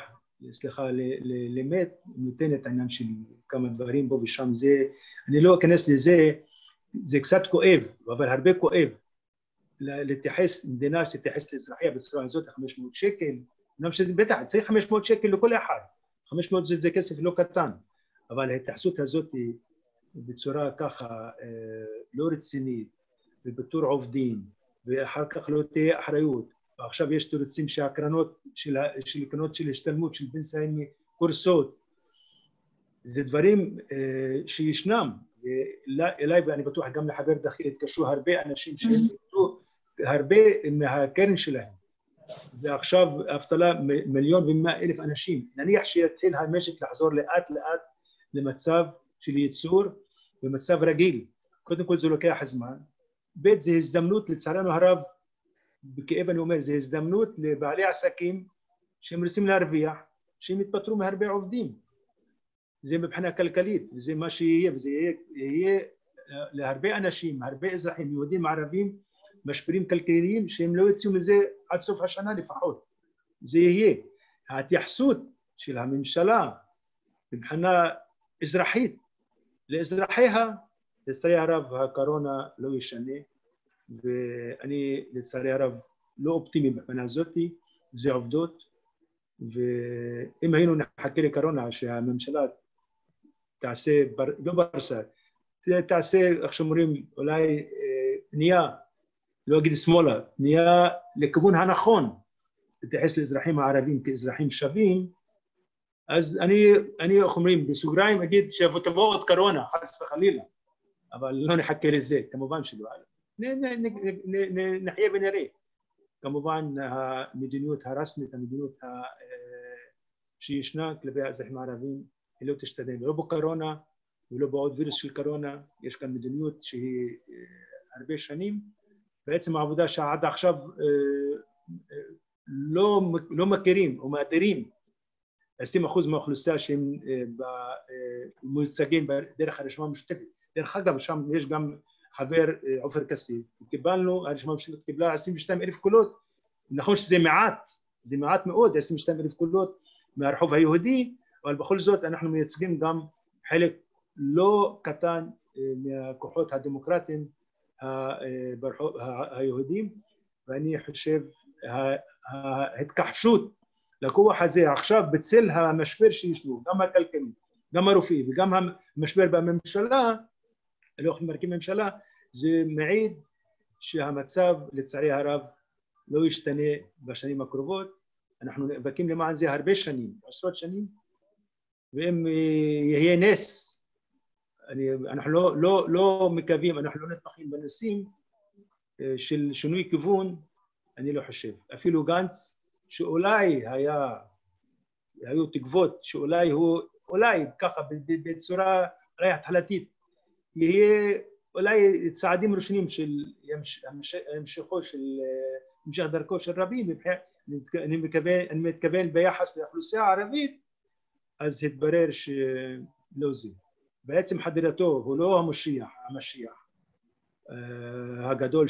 סליחה, למת, נותנת עניין של כמה דברים פה ושם. זה, אני לא אכנס לזה, זה קצת כואב, אבל הרבה כואב. להתייחס, מדינה שתתייחס לאזרחיה בצורה הזאת, חמש מאות שקל, אמנם שזה בטח, צריך חמש מאות שקל לכל אחד. חמש מאות זה, זה כסף לא קטן, אבל ההתייחסות הזאת היא בצורה ככה לא רצינית, ובתור עובדים, ואחר כך לא תהיה אחריות. ועכשיו יש תירוצים שהקרנות של, של קרנות של השתלמות, של פנסיה קורסות. זה דברים שישנם. אליי, ואני בטוח גם לחבר דחיל, התקשרו הרבה אנשים שהם קיבלו הרבה מהקרן שלהם. ועכשיו אבטלה מיליון ומאה אלף אנשים. נניח שיתחיל המשק לחזור לאט לאט למצב של ייצור במצב רגיל. קודם כל זה לוקח זמן. ב' זה הזדמנות, לצערנו הרב, בכאב אני אומר, זה הזדמנות לבעלי עסקים שהם רוצים להרוויח, שהם יתפטרו מהרבה עובדים. זה מבחינה כלכלית, וזה מה שיהיה, וזה יהיה, יהיה להרבה אנשים, הרבה אזרחים, יהודים, ערבים, משברים כלכליים, שהם לא יצאו מזה עד סוף השנה לפחות. זה יהיה. ההתייחסות של הממשלה מבחינה אזרחית לאזרחיה, לצערי הרב הקורונה לא ישנה, ואני לצערי הרב לא אופטימי מבחינה הזאת, זה עובדות, ואם היינו נחכה לקורונה שהממשלה תעשה, לא ברסה, תעשה, איך שאומרים, אולי פנייה, לא אגיד שמאלה, פנייה לכיוון הנכון, להתייחס לאזרחים הערבים כאזרחים שווים, אז אני, אני איך אומרים, בסוגריים אגיד שתבוא עוד קורונה, חס וחלילה, אבל לא נחכה לזה, כמובן שלא. נחיה ונראה. כמובן המדיניות הרסמית, המדיניות שישנה כלפי האזרחים הערבים, היא לא תשתנה, לא בקורונה ולא בעוד וירוס של קורונה. יש כאן מדיניות שהיא הרבה שנים, בעצם העבודה שעד עכשיו לא, לא מכירים או מאתרים עשרים אחוז מהאוכלוסייה שהם מיוצגים דרך הרשימה המשותפת. דרך אגב, שם יש גם חבר עופר כסיף, קיבלנו, הרשימה המשותפת קיבלה עשרים ושניים אלף קולות, נכון שזה מעט, זה מעט מאוד, עשרים ושניים אלף קולות מהרחוב היהודי, אבל בכל זאת אנחנו מייצגים גם חלק לא קטן מהכוחות הדמוקרטיים ברחוב היהודים, ואני חושב ההתכחשות לכוח הזה עכשיו בצל המשבר שישנו, גם הכלכלי, גם הרפואי וגם המשבר בממשלה, לא יכולים להרכיב ממשלה, זה מעיד שהמצב לצערי הרב לא ישתנה בשנים הקרובות. אנחנו נאבקים למען זה הרבה שנים, עשרות שנים, ואם יהיה נס, אני, אנחנו לא, לא, לא מקווים, אנחנו לא נתמכים בנושאים של שינוי כיוון, אני לא חושב. אפילו גנץ, שאולי היה, היו תקוות, שאולי הוא, אולי ככה בצורה אולי התחלתית, יהיה אולי צעדים ראשונים של המשכו של, המשך דרכו של רבין, אני מתכוון, אני מתכוון ביחס לאוכלוסייה הערבית, אז התברר שלא זה. בעצם חדירתו הוא לא המשיח, המשיח הגדול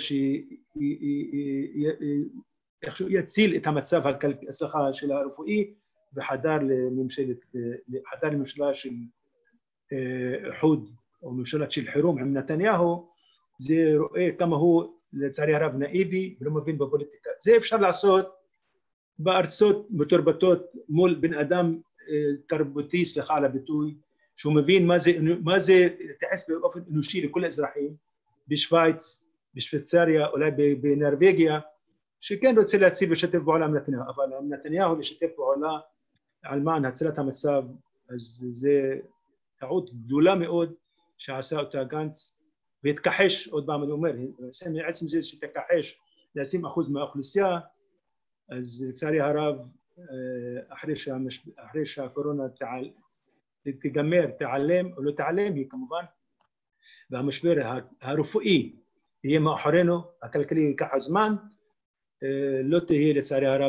שיציל את המצב הכלכלי, סליחה, של הרפואי, וחדר לממשלת, חדר לממשלה של איחוד או ממשלת של חירום עם נתניהו. זה רואה כמה הוא לצערי הרב נאיבי ולא מבין בפוליטיקה. זה אפשר לעשות בארצות מתורבתות מול בן אדם תרבותי, סליחה על הביטוי, שהוא מבין מה זה, מה זה להתייחס באופן אנושי לכל האזרחים, בשוויץ, בשוויצריה, אולי בנרווגיה, שכן רוצה להציל ולשתף פעולה עם נתניהו, אבל נתניהו לשתף פעולה על מען הצלת המצב, אז זה טעות גדולה מאוד שעשה אותה גנץ, והתכחש, עוד פעם אני אומר, עצם זה שתכחש ל-עשרים אחוז מהאוכלוסייה, אז לצערי הרב, אחרי, שהמש... אחרי שהקורונה תעל... תיגמר, תיעלם או לא תיעלם, היא כמובן, והמשבר הרפואי יהיה מאחורינו, הכלכלי ייקח זמן, לא תהיה לצערי הרב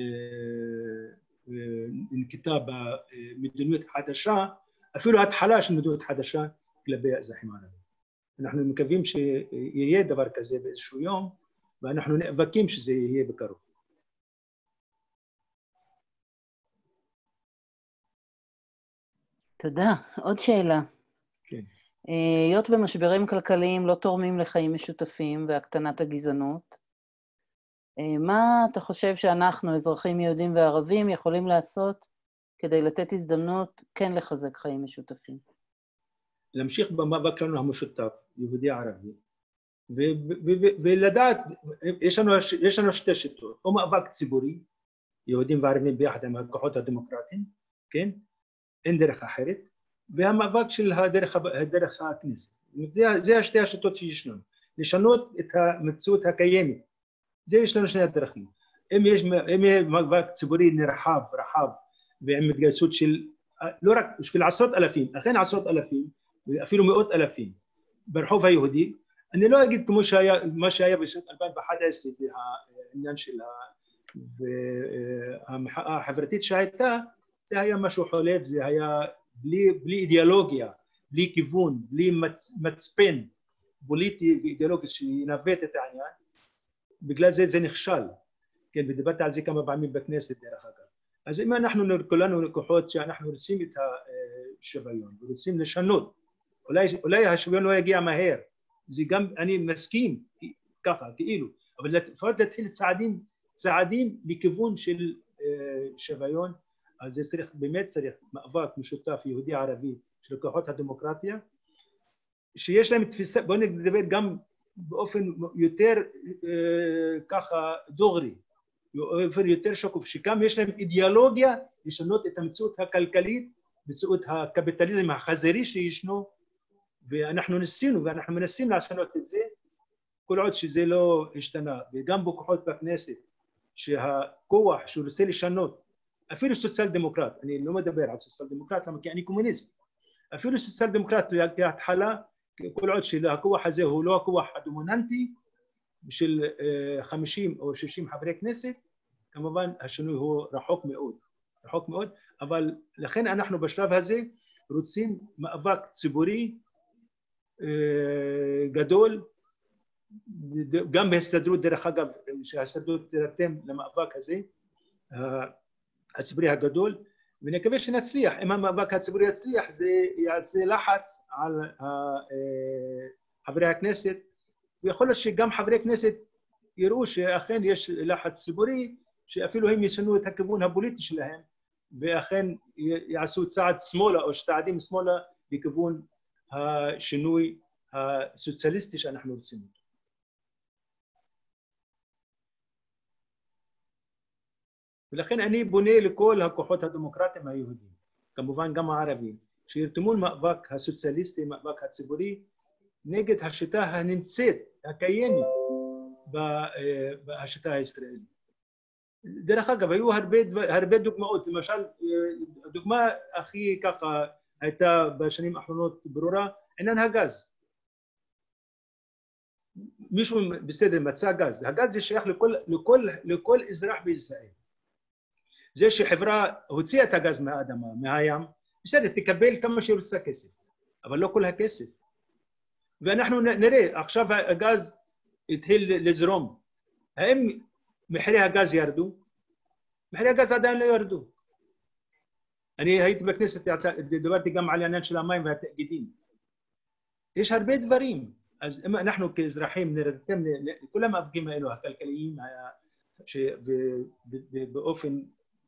נקיטה במדיניות חדשה, אפילו התחלה של מדיניות חדשה כלפי האזרחים הערבים. אנחנו מקווים שיהיה דבר כזה באיזשהו יום, ואנחנו נאבקים שזה יהיה בקרוב. תודה. עוד שאלה. כן. היות ומשברים כלכליים לא תורמים לחיים משותפים והקטנת הגזענות, מה אתה חושב שאנחנו, אזרחים יהודים וערבים, יכולים לעשות כדי לתת הזדמנות כן לחזק חיים משותפים? להמשיך במאבק שלנו המשותף, יהודי ערבי, ולדעת, יש לנו, יש לנו שתי שיטות, או מאבק ציבורי, יהודים וערבים ביחד עם הכוחות הדמוקרטיים, כן? אין דרך אחרת, והמאבק של הדרך, הדרך הכנסת. זה, זה השתי השיטות שיש לנו, לשנות את המציאות הקיימת. זה יש לנו שני הדרכים. אם יש, אם יש מאבק ציבורי נרחב, רחב, ועם התגייסות של, לא רק של עשרות אלפים, אכן עשרות אלפים, ואפילו מאות אלפים, ברחוב היהודי, אני לא אגיד כמו שהיה, מה שהיה בשנת אלפיים ואחת עשרה, זה העניין של המחאה החברתית שהייתה, זה היה משהו חולף, זה היה בלי, בלי אידיאולוגיה, בלי כיוון, בלי מצ, מצפן פוליטי ואידיאולוגי שינווט את העניין, בגלל זה זה נכשל, כן, ודיברתי על זה כמה פעמים בכנסת דרך אגב. אז אם אנחנו כולנו כוחות שאנחנו רוצים את השוויון, ורוצים לשנות, אולי, אולי השוויון לא יגיע מהר, זה גם, אני מסכים ככה, כאילו, אבל לפחות להתחיל צעדים, צעדים לכיוון של שוויון, אז זה צריך, באמת צריך מאבק משותף יהודי ערבי של כוחות הדמוקרטיה, שיש להם תפיסה, בואו נדבר גם באופן יותר ככה דוגרי, באופן יותר שקוף, שגם יש להם אידיאולוגיה לשנות את המציאות הכלכלית, מציאות הקפיטליזם החזירי שישנו, ואנחנו ניסינו ואנחנו מנסים לעשות את זה, כל עוד שזה לא השתנה, וגם בכוחות בכנסת, שהכוח שרוצה לשנות, אפילו סוציאל דמוקרט, אני לא מדבר על סוציאל דמוקרט, למה כי אני קומוניסט, אפילו סוציאל דמוקרט כהתחלה, כל עוד שהכוח הזה הוא לא הכוח הדומיננטי, של חמישים או שישים חברי כנסת, כמובן השינוי הוא רחוק מאוד, רחוק מאוד, אבל לכן אנחנו בשלב הזה רוצים מאבק ציבורי גדול, גם בהסתדרות דרך אגב, שההסתדרות תרתם למאבק הזה, הציבורי הגדול, ונקווה שנצליח. אם המאבק הציבורי יצליח, זה יעשה לחץ על חברי הכנסת, ויכול להיות שגם חברי הכנסת יראו שאכן יש לחץ ציבורי, שאפילו הם ישנו את הכיוון הפוליטי שלהם, ואכן יעשו צעד שמאלה או צעדים שמאלה לכיוון השינוי הסוציאליסטי שאנחנו רוצים. ולכן אני בונה לכל הכוחות הדמוקרטיים היהודיים, כמובן גם הערבים, שירתמו למאבק הסוציאליסטי, מאבק הציבורי, נגד השיטה הנמצאת, הקיימת, בשיטה הישראלית. דרך אגב, היו הרבה, הרבה דוגמאות, למשל, הדוגמה הכי ככה הייתה בשנים האחרונות ברורה, עניין הגז. מישהו בסדר מצא גז, הגז זה שייך לכל, לכל, לכל אזרח בישראל. זה שחברה הוציאה את הגז מהאדמה, מהים, בסדר, תקבל כמה שהיא רוצה כסף, אבל לא כל הכסף. ואנחנו נראה, עכשיו הגז התחיל לזרום. האם מחירי הגז ירדו? מחירי הגז עדיין לא ירדו. אני הייתי בכנסת, דיברתי גם על העניין של המים והתאגידים. יש הרבה דברים. אז אם אנחנו כאזרחים נרתם לכל המאבקים האלו, הכלכליים, שבאופן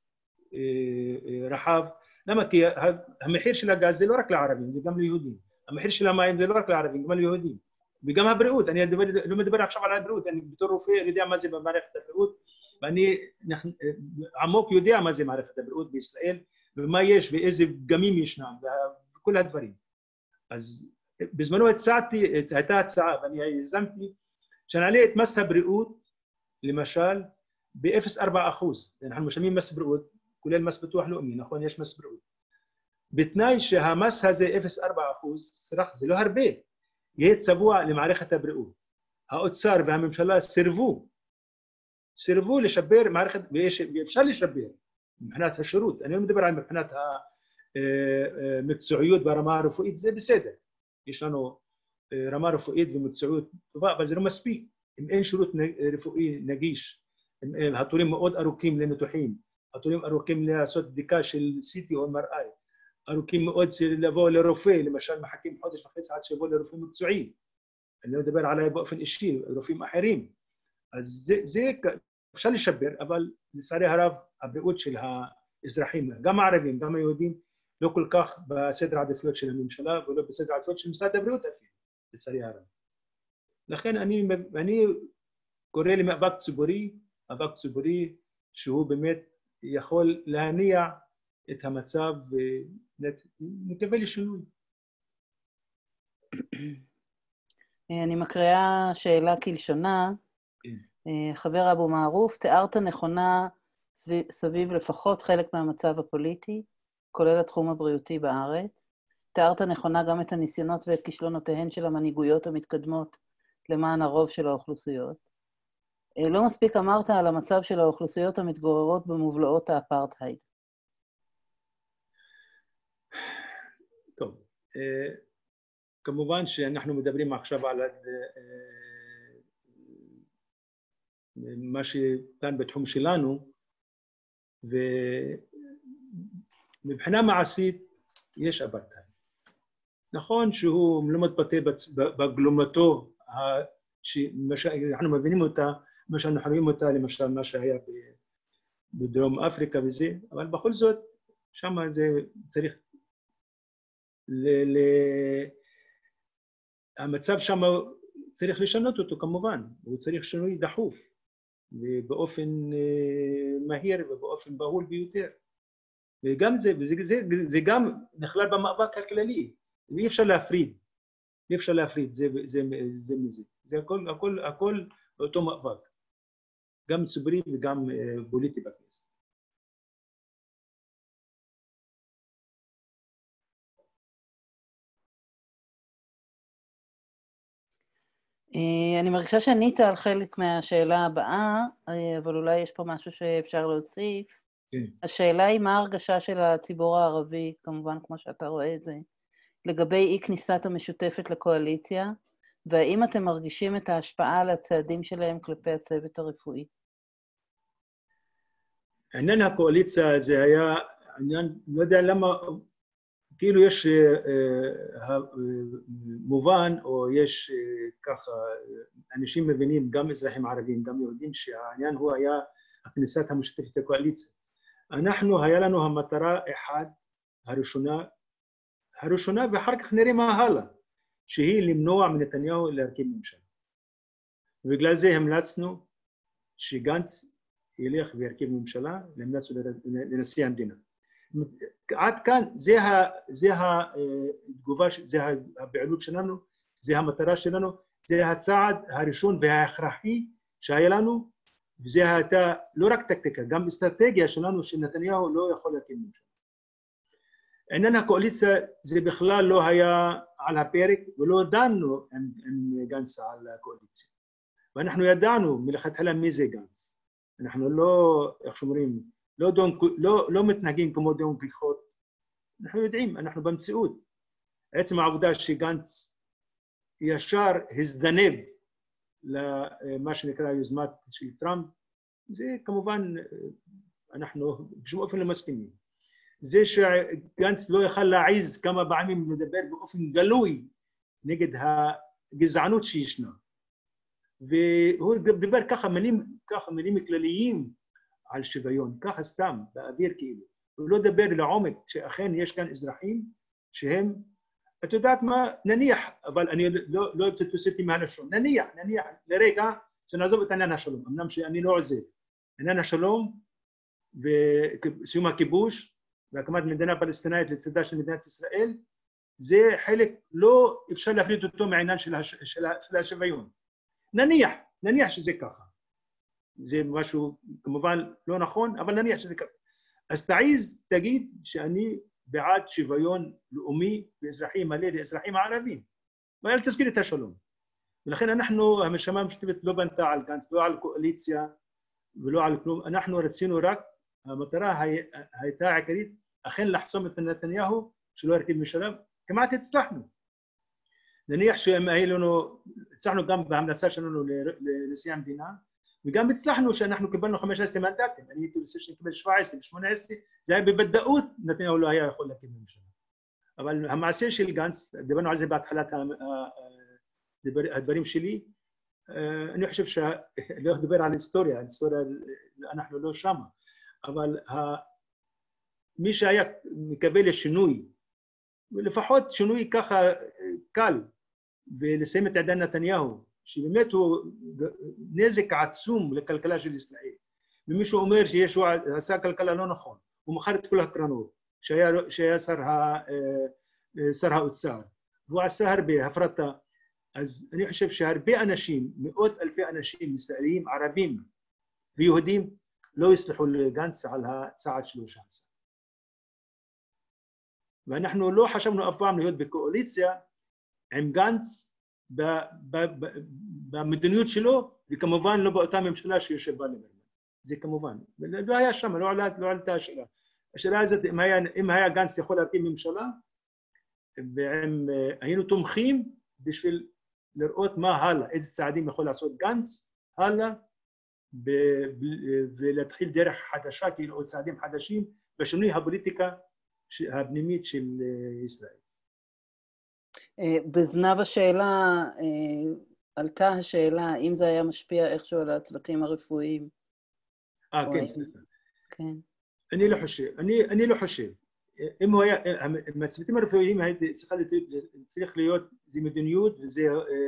רחב, למה? כי המחיר של הגז זה לא רק לערבים, זה גם ליהודים. המחיר של המים זה לא רק לערבים, גם ליהודים. וגם הבריאות, אני לא מדבר עכשיו על הבריאות, אני בתור רופא יודע מה זה במערכת הבריאות, ואני עמוק יודע מה זה מערכת הבריאות בישראל, ומה יש ואיזה פגמים ישנם, וכל הדברים. אז בזמנו הצעתי, הייתה הצעה, ואני יזמתי, שנעלה את מס הבריאות, למשל, ב-אפס נקודה ארבע אחוז. אנחנו משלמים מס בריאות, כולל מס ביטוח לאומי, נכון? יש מס בריאות. בתנאי שהמס הזה אפס נקודה ארבע אחוז, סרח, זה לא הרבה, יהיה צבוע למערכת הבריאות. האוצר והממשלה סירבו, סירבו לשפר מערכת, ואפשר לשפר מבחינת השירות. אני לא מדבר על מבחינת המקצועיות והרמה הרפואית, זה בסדר. יש לנו רמה רפואית ומקצועיות טובה, אבל זה לא מספיק. אם אין שירות רפואי נגיש, אם התורים מאוד ארוכים לניתוחים, התורים ארוכים לעשות בדיקה של סי טי או אם אר איי, ארוכים מאוד לבוא לרופא, למשל מחכים חודש וחצי עד שיבוא לרופא מקצועי. אני לא מדבר עליי באופן אישי, רופאים אחרים. אז זה, זה אפשר לשפר, אבל לצערי הרב, הבריאות של האזרחים, גם הערבים, גם היהודים, לא כל כך בסדר העדיפויות של הממשלה, ולא בסדר העדיפויות של משרד הבריאות אפילו, לצערי הרב. לכן אני, אני קורא למאבק ציבורי, מאבק ציבורי שהוא באמת יכול להניע את המצב ונקווה לשינוי. אני מקריאה שאלה כלשונה. חבר אבו מערוף, תיארת נכונה סביב, סביב לפחות חלק מהמצב הפוליטי, כולל התחום הבריאותי בארץ. תיארת נכונה גם את הניסיונות ואת כישלונותיהן של המנהיגויות המתקדמות למען הרוב של האוכלוסיות. לא מספיק אמרת על המצב של האוכלוסיות המתגוררות במובלעות האפרטהייד. טוב, כמובן שאנחנו מדברים עכשיו על מה שכאן בתחום שלנו, ומבחינה מעשית יש אפרטהייד. נכון שהוא לא מתבטא בגלומתו, שאנחנו מבינים אותה, מה שאנחנו רואים אותה, למשל מה שהיה בדרום אפריקה וזה, אבל בכל זאת, שם זה צריך, ל... המצב שם צריך לשנות אותו כמובן, הוא צריך שינוי דחוף, ובאופן מהיר ובאופן בהול ביותר. וגם זה, וזה, זה, זה גם נכלל במאבק הכללי, ואי אפשר להפריד, אי אפשר להפריד, זה, זה, זה מזה. זה הכל, הכל, הכל אותו מאבק, גם ציבורי וגם פוליטי בכנסת. אני מרגישה שענית על חלק מהשאלה הבאה, אבל אולי יש פה משהו שאפשר להוסיף. כן. השאלה היא מה ההרגשה של הציבור הערבי, כמובן כמו שאתה רואה את זה, לגבי אי כניסת המשותפת לקואליציה, והאם אתם מרגישים את ההשפעה על הצעדים שלהם כלפי הצוות הרפואי? עניין הקואליציה זה היה עניין, לא יודע למה, כאילו יש מובן, או יש ככה, אנשים מבינים, גם אזרחים ערבים, גם יהודים, שהעניין הוא היה הכניסת המשותפת לקואליציה. אנחנו, היה לנו המטרה אחת, הראשונה, הראשונה, ואחר כך נראה מה הלאה, שהיא למנוע מנתניהו להרכיב ממשלה. ובגלל זה המלצנו שגנץ ילך וירכיב ממשלה, המלצנו לנשיא המדינה. עד כאן, זה, ה, זה התגובה, זה הפעילות שלנו, זה המטרה שלנו, זה הצעד הראשון וההכרחי שהיה לנו, וזה הייתה לא רק טקטיקה, גם אסטרטגיה שלנו שנתניהו לא יכול להקים ממשלה. עניין הקואליציה זה בכלל לא היה על הפרק, ולא דנו עם, עם גנץ על הקואליציה. ואנחנו ידענו מלכתחילה מי זה גנץ. אנחנו לא, איך שאומרים, לא, דון, לא, לא מתנהגים כמו דון קיחוט. אנחנו יודעים, אנחנו במציאות. עצם העובדה שגנץ ישר הזדנב למה שנקרא יוזמת של טראמפ, זה כמובן, אנחנו בשום אופן לא מסכימים. זה שגנץ לא יכל להעיז כמה פעמים לדבר באופן גלוי נגד הגזענות שישנה. והוא דיבר ככה מילים, ככה מילים כלליים על שוויון, ככה סתם, באוויר כאילו. הוא לא דבר לעומק שאכן יש כאן אזרחים שהם, את יודעת מה, נניח, אבל אני לא, לא תתפסתי מהלשון, נניח, נניח, לרגע, שנעזוב את עניין השלום, אמנם שאני לא עוזב. עניין השלום וסיום הכיבוש והקמת מדינה פלסטינאית לצדה של מדינת ישראל, זה חלק לא אפשר להפריד אותו מהעניין של, הש, של, של השוויון. נניח, נניח שזה ככה. זה משהו כמובן לא נכון, אבל נניח שזה ככה. אז תעיז, תגיד שאני בעד שוויון לאומי ואזרחי מלא לאזרחים הערבים. ואל תזכיר את השלום. ולכן אנחנו, הרשימה המשותפת לא בנתה על גנץ, לא על קואליציה ולא על כלום. אנחנו רצינו רק, המטרה הייתה העיקרית, אכן לחסום את נתניהו שלא ירכיב ממשלה. כמעט הצלחנו. נניח שהם היו לנו, הצלחנו גם בהמלצה שלנו לנשיא המדינה, וגם הצלחנו שאנחנו קיבלנו חמישה עשר מנדטים. אני הייתי רוצה שקיבל שבע עשרה ו-שמונה עשרה, זה היה בוודאות, נתניהו לא היה יכול להקים ממשלה. אבל המעשה של גנץ, דיברנו על זה בהתחלת הדברים שלי, אני חושב שלא אדבר על היסטוריה, ההיסטוריה אנחנו לא שמה, אבל מי שהיה מקבל לשינוי, ולפחות שינוי ככה קל, ולסיים את עידן נתניהו, שבאמת הוא נזק עצום לכלכלה של ישראל. ומישהו אומר שישו עשה כלכלה לא נכון, הוא מכר את כל הקרנות, שהיה, שהיה שר, ה, שר האוצר, והוא עשה הרבה הפרטה. אז אני חושב שהרבה אנשים, מאות אלפי אנשים ישראלים, ערבים ויהודים, לא יסלחו לגנץ על הצעד שלו שעשה. ואנחנו לא חשבנו אף פעם להיות בקואליציה עם גנץ במדיניות שלו, וכמובן לא באותה ממשלה שיושב בה ליברמן. זה כמובן. לא היה שם, לא עלתה, לא עלתה השאלה. השאלה הזאת, אם היה, אם היה גנץ יכול להקים ממשלה, והיינו תומכים בשביל לראות מה הלאה, איזה צעדים יכול לעשות גנץ הלאה, ולהתחיל דרך חדשה, כאילו עוד צעדים חדשים, בשינוי הפוליטיקה הפנימית של ישראל. בזנב השאלה, עלתה השאלה, אם זה היה משפיע איכשהו על הצוותים הרפואיים. אה, כן, סליחה. כן. אני לא חושב, אני, אני לא חושב. אם הוא היה, מהצוותים הרפואיים צריך להיות, זה מדיניות וזה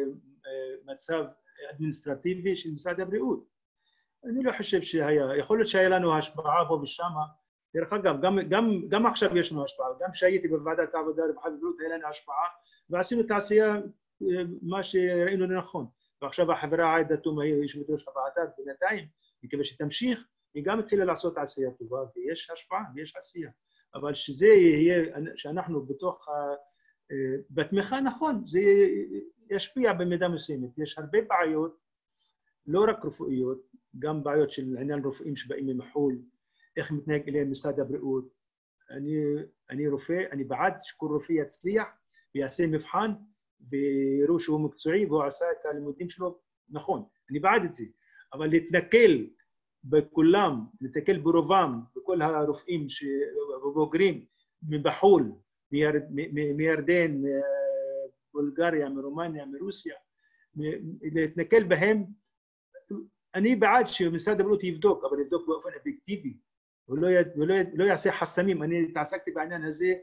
מצב אדמיניסטרטיבי של משרד הבריאות. אני לא חושב שהיה, יכול להיות שהיה לנו השפעה פה ושמה, דרך אגב, גם, גם, גם עכשיו יש לנו השפעה, גם שהייתי בוועדת העבודה, רווחה ובריאות, היה לנו השפעה, ועשינו את העשייה מה שראינו לנכון. ועכשיו החברה עאידה תומא היא יושבת ראש הוועדה, בינתיים, מקווה שתמשיך, היא גם התחילה לעשות עשייה טובה, ויש השפעה, ויש עשייה. אבל שזה יהיה, שאנחנו בתוך, בתמיכה, נכון, זה ישפיע במידה מסוימת. יש הרבה בעיות, לא רק רפואיות, גם בעיות של עניין רופאים שבאים ממחול, איך מתנהג אליהם משרד הבריאות. אני, אני רופא, אני בעד שכל רופא יצליח ויעשה מבחן ויראו שהוא מקצועי והוא עשה את הלימודים שלו נכון, אני בעד את זה. אבל להתנכל בכולם, להתנכל ברובם, בכל הרופאים שבוגרים מבחול, מירד, מירדן, מבולגריה, מרומניה, מרוסיה, להתנכל בהם, אני בעד שמשרד הבריאות יבדוק, אבל יבדוק באופן אובייקטיבי, ולא, ולא, לא יעשה חסמים. אני התעסקתי בעניין הזה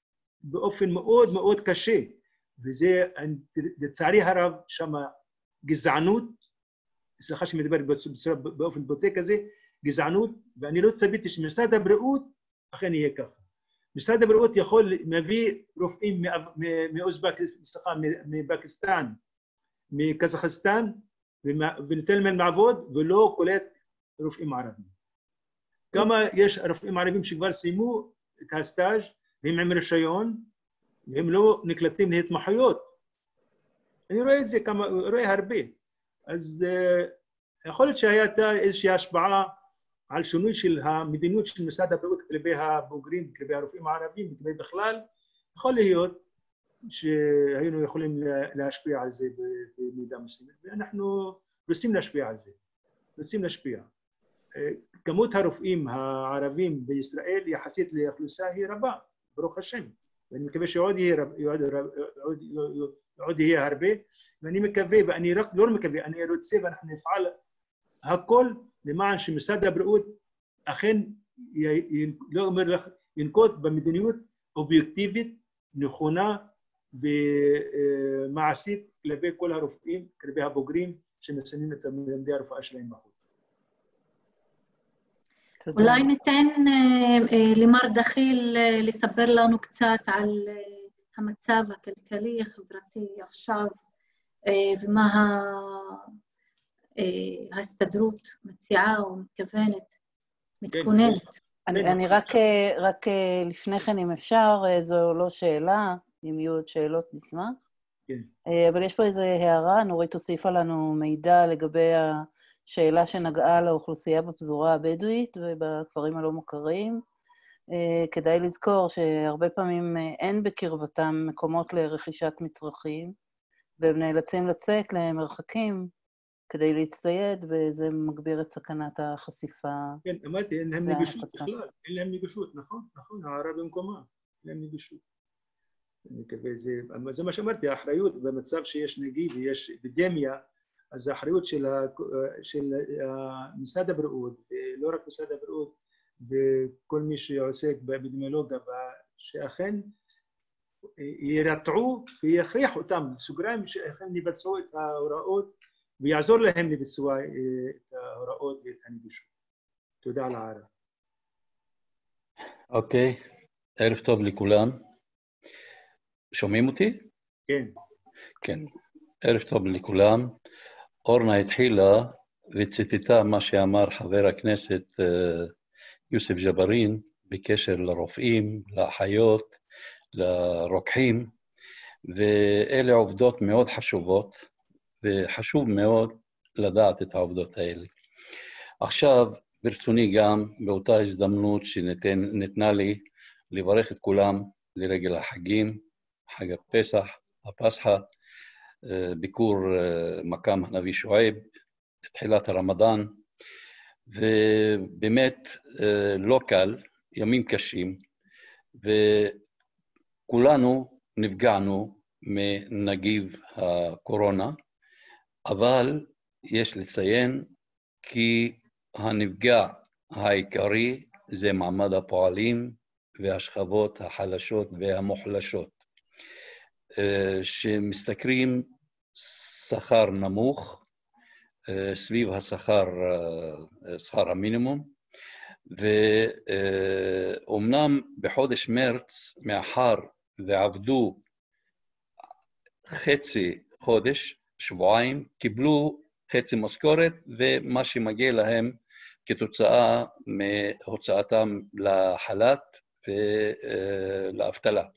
באופן מאוד מאוד קשה, וזה, לצערי הרב, שם גזענות, סליחה שמדבר באופן בוטה כזה, גזענות, ואני לא צפיתי שמשרד הבריאות אכן יהיה ככה. משרד הבריאות יכול להביא רופאים מאוזבקיסטן, סליחה, מפקיסטן, מקזחסטן, ונותן להם לעבוד, ולא קולט רופאים ערבים. כמה יש רופאים ערבים שכבר סיימו את הסטאז' והם עם רישיון, והם לא נקלטים להתמחויות. אני רואה את זה כמה, רואה הרבה. אז יכול להיות שהייתה איזושהי השפעה על שינוי של המדיניות של משרד הבריאות כלפי הבוגרים, כלפי הרופאים הערבים, כלפי בכלל. יכול להיות שהיינו יכולים להשפיע על זה במידה מסוימת, ואנחנו רוצים להשפיע על זה, רוצים להשפיע. כמות הרופאים הערבים בישראל יחסית לאוכלוסייה היא רבה, ברוך השם, ואני מקווה שעוד יהיה, עוד, עוד, עוד, עוד יהיה הרבה, ואני מקווה, ואני רק לא מקווה, אני רוצה ואנחנו נפעל הכל למען שמשרד הבריאות אכן לא אומר לך, ינקוט במדיניות אובייקטיבית, נכונה ומעשית כלפי כל הרופאים, כלפי הבוגרים שמסיימים את לימודי הרפואה שלהם בחוץ. אולי ניתן למר דחיל לספר לנו קצת על המצב הכלכלי, החברתי עכשיו, ומה ההסתדרות מציעה או מתכוונת, מתכוננת. אני רק, רק לפני כן, אם אפשר, זו לא שאלה, אם יהיו עוד שאלות נשמח. כן. אבל יש פה איזו הערה, נורית הוסיפה לנו מידע לגבי השאלה שנגעה לאוכלוסייה בפזורה הבדואית ובכפרים הלא מוכרים. כדאי לזכור שהרבה פעמים אין בקרבתם מקומות לרכישת מצרכים, והם נאלצים לצאת למרחקים כדי להצטייד, וזה מגביר את סכנת החשיפה. כן, אמרתי, אין להם נגישות בכלל, אין להם נגישות, נכון, נכון, הערה במקומה, אין להם נגישות. אני מקווה זה, אבל זה מה שאמרתי, האחריות במצב שיש נגיף ויש אפידמיה, אז האחריות של, ה, של משרד הבריאות, לא רק משרד הבריאות, וכל מי שעוסק באפידמיולוגיה, שאכן ירתעו ויכריח אותם, סוגריים, שאכן יבצעו את ההוראות ויעזור להם לביצוע את ההוראות ואת הנגישות. תודה על הערה. אוקיי, ערב טוב לכולם. שומעים אותי? כן. כן, ערב טוב לכולם. אורנה התחילה וציטטה מה שאמר חבר הכנסת יוסף ג'בארין בקשר לרופאים, לאחיות, לרוקחים, ואלה עובדות מאוד חשובות, וחשוב מאוד לדעת את העובדות האלה. עכשיו, ברצוני גם באותה הזדמנות שניתנה לי לברך את כולם לרגל החגים, חג הפסח, הפסחה, ביקור מקם הנביא שועייב, תחילת הרמדאן, ובאמת לא קל, ימים קשים, וכולנו נפגענו מנגיף הקורונה, אבל יש לציין כי הנפגע העיקרי זה מעמד הפועלים והשכבות החלשות והמוחלשות, שמשתכרים שכר נמוך, סביב השכר, שכר המינימום, ואומנם בחודש מרץ, מאחר ועבדו חצי חודש, שבועיים, קיבלו חצי משכורת, ומה שמגיע להם כתוצאה מהוצאתם לחל"ת ולאבטלה.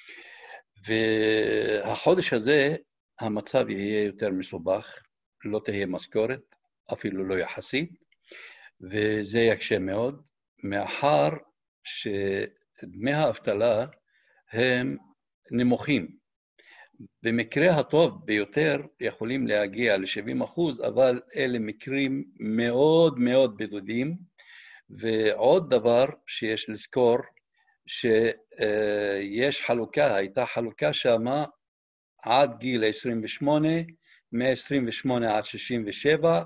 והחודש הזה המצב יהיה יותר מסובך, לא תהיה משכורת, אפילו לא יחסית, וזה יקשה מאוד, מאחר שדמי האבטלה הם נמוכים. במקרה הטוב ביותר יכולים להגיע ל-שבעים אחוז, אבל אלה מקרים מאוד מאוד בודדים, ועוד דבר שיש לזכור, שיש חלוקה, הייתה חלוקה שמה עד גיל עשרים ושמונה, מ-עשרים ושמונה עד שישים ושבע,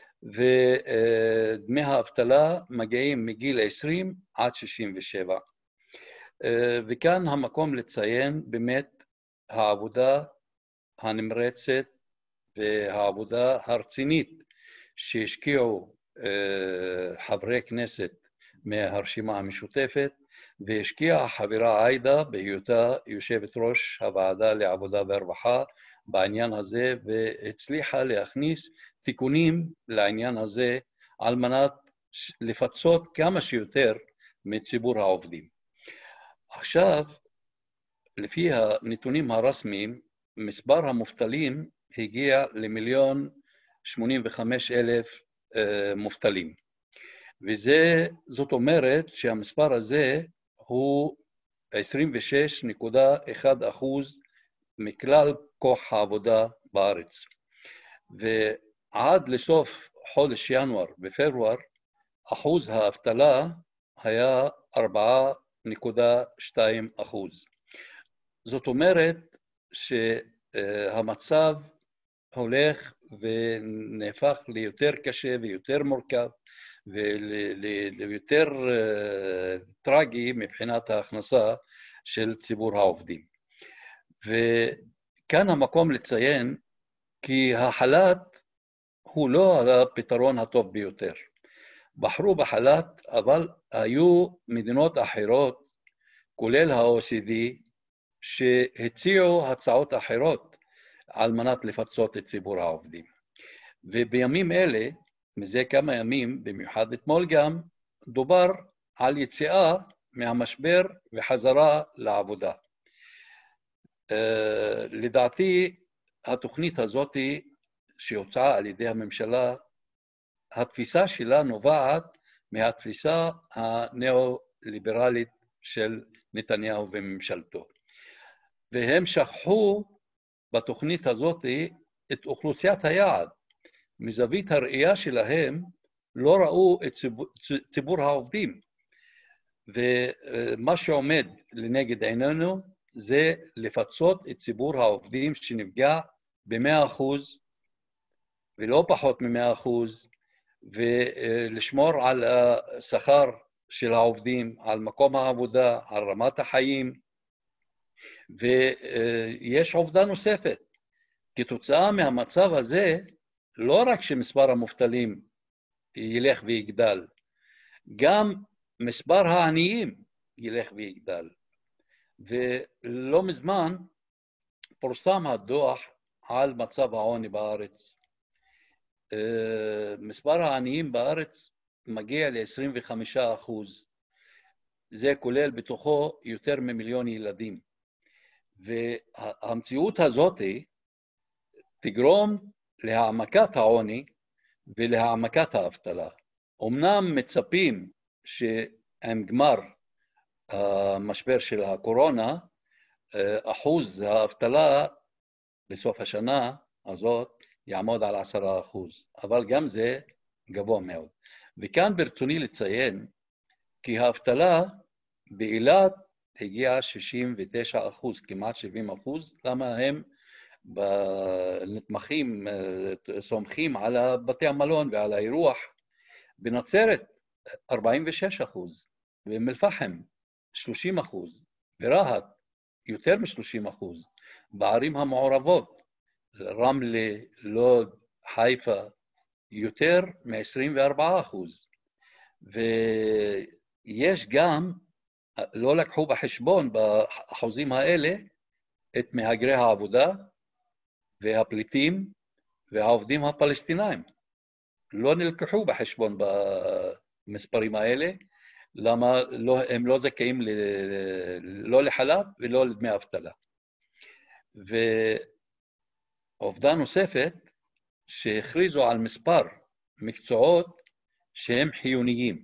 ודמי האבטלה מגיעים מגיל עשרים עד שישים ושבע. וכאן המקום לציין באמת העבודה הנמרצת והעבודה הרצינית שהשקיעו חברי כנסת מהרשימה המשותפת, והשקיעה החברה עאידה בהיותה יושבת ראש הוועדה לעבודה והרווחה בעניין הזה, והצליחה להכניס תיקונים לעניין הזה על מנת לפצות כמה שיותר מציבור העובדים. עכשיו, לפי הנתונים הרשמיים, מספר המובטלים הגיע למיליון שמונים וחמש אלף מובטלים. וזה, זאת אומרת שהמספר הזה הוא עשרים ושש נקודה אחת אחוז מכלל כוח העבודה בארץ. ועד לסוף חודש ינואר בפברואר, אחוז האבטלה היה ארבע נקודה שתיים אחוז. זאת אומרת שהמצב הולך ונהפך ליותר קשה ויותר מורכב, ויותר טרגי מבחינת ההכנסה של ציבור העובדים. וכאן המקום לציין כי החל"ת הוא לא הפתרון הטוב ביותר. בחרו בחל"ת, אבל היו מדינות אחרות, כולל ה-או אי סי די, שהציעו הצעות אחרות על מנת לפצות את ציבור העובדים. ובימים אלה, מזה כמה ימים, במיוחד אתמול גם, דובר על יציאה מהמשבר וחזרה לעבודה. לדעתי, התוכנית הזאת שהוצעה על ידי הממשלה, התפיסה שלה נובעת מהתפיסה הנאו-ליברלית של נתניהו וממשלתו. והם שכחו בתוכנית הזאת את אוכלוסיית היעד. מזווית הראייה שלהם לא ראו את ציבור, ציבור העובדים. ומה שעומד לנגד עינינו זה לפצות את ציבור העובדים שנפגע ב-מאה אחוז ולא פחות מ-מאה אחוז, ולשמור על השכר של העובדים, על מקום העבודה, על רמת החיים. ויש עובדה נוספת, כתוצאה מהמצב הזה, לא רק שמספר המובטלים ילך ויגדל, גם מספר העניים ילך ויגדל. ולא מזמן פורסם הדוח על מצב העוני בארץ. מספר העניים בארץ מגיע ל-עשרים וחמישה אחוז. זה כולל בתוכו יותר ממיליון ילדים. והמציאות הזאת תגרום להעמקת העוני ולהעמקת האבטלה. אמנם מצפים שעם גמר המשבר של הקורונה, אחוז האבטלה בסוף השנה הזאת יעמוד על עשרה אחוז, אבל גם זה גבוה מאוד. וכאן ברצוני לציין כי האבטלה באילת הגיעה שישים ותשעה אחוז, כמעט שבעים אחוז, למה הם נתמכים, סומכים על בתי המלון ועל האירוח. בנצרת ארבעים ושש אחוז, באום אל-פחם שלושים אחוז, ברהט יותר מ-שלושים אחוז, בערים המעורבות, רמלה, לוד, חיפה, יותר מ-עשרים וארבעה אחוז. ויש גם, לא לקחו בחשבון באחוזים האלה, את מהגרי העבודה והפליטים והעובדים הפלסטינאים. לא נלקחו בחשבון במספרים האלה, למה לא, הם לא זכאים ל, לא לחל"ת ולא לדמי אבטלה. ועובדה נוספת, שהכריזו על מספר מקצועות שהם חיוניים.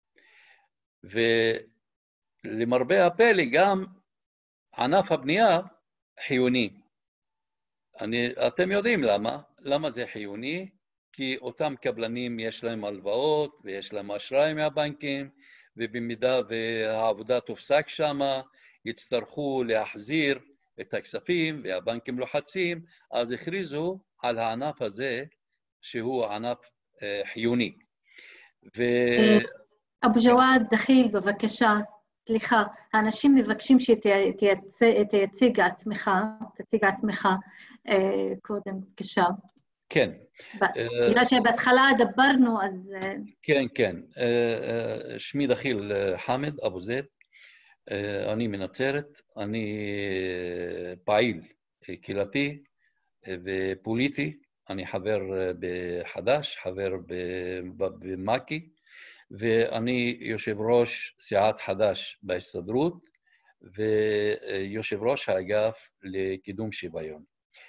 ולמרבה הפלא גם ענף הבנייה חיוני. אני, אתם יודעים למה? למה זה חיוני? כי אותם קבלנים יש להם הלוואות ויש להם אשראי מהבנקים, ובמידה והעבודה תופסק שם, יצטרכו להחזיר את הכספים והבנקים לוחצים, אז הכריזו על הענף הזה שהוא ענף אה, חיוני. ו... אבו ג'וואד, דחיל, בבקשה, סליחה, האנשים מבקשים שתייצג עצמך, תציג עצמך אה, קודם, בבקשה. כן. בגלל שבהתחלה דברנו, אז... כן, כן. שמי דחיל חמד, אבו זיד. אני מנצרת, אני פעיל קהילתי ופוליטי. אני חבר בחד"ש, חבר במק"י, ואני יושב ראש סיעת חד"ש בהסתדרות, ויושב ראש האגף לקידום שוויון.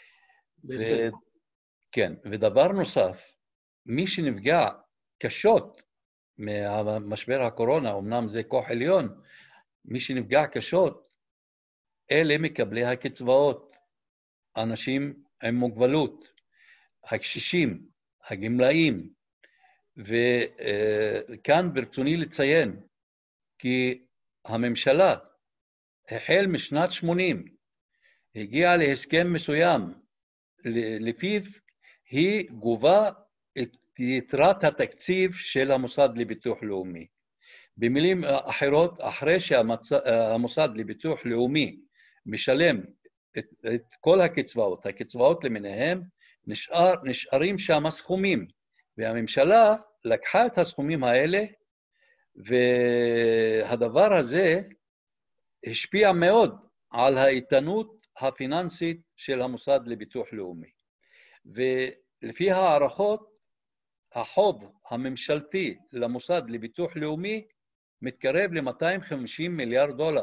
כן, ודבר נוסף, מי שנפגע קשות ממשבר הקורונה, אמנם זה כוח עליון, מי שנפגע קשות, אלה מקבלי הקצבאות, אנשים עם מוגבלות, הקשישים, הגמלאים, וכאן ברצוני לציין, כי הממשלה, החל משנת שמונים, הגיעה להסכם מסוים, לפיו היא גובה את יתרת התקציב של המוסד לביטוח לאומי. במילים אחרות, אחרי שהמוסד לביטוח לאומי משלם את, את כל הקצבאות, הקצבאות למיניהם, נשאר, נשארים שם סכומים, והממשלה לקחה את הסכומים האלה, והדבר הזה השפיע מאוד על האיתנות הפיננסית של המוסד לביטוח לאומי. ולפי הערכות, החוב הממשלתי למוסד לביטוח לאומי מתקרב ל-מאתיים וחמישים מיליארד דולר.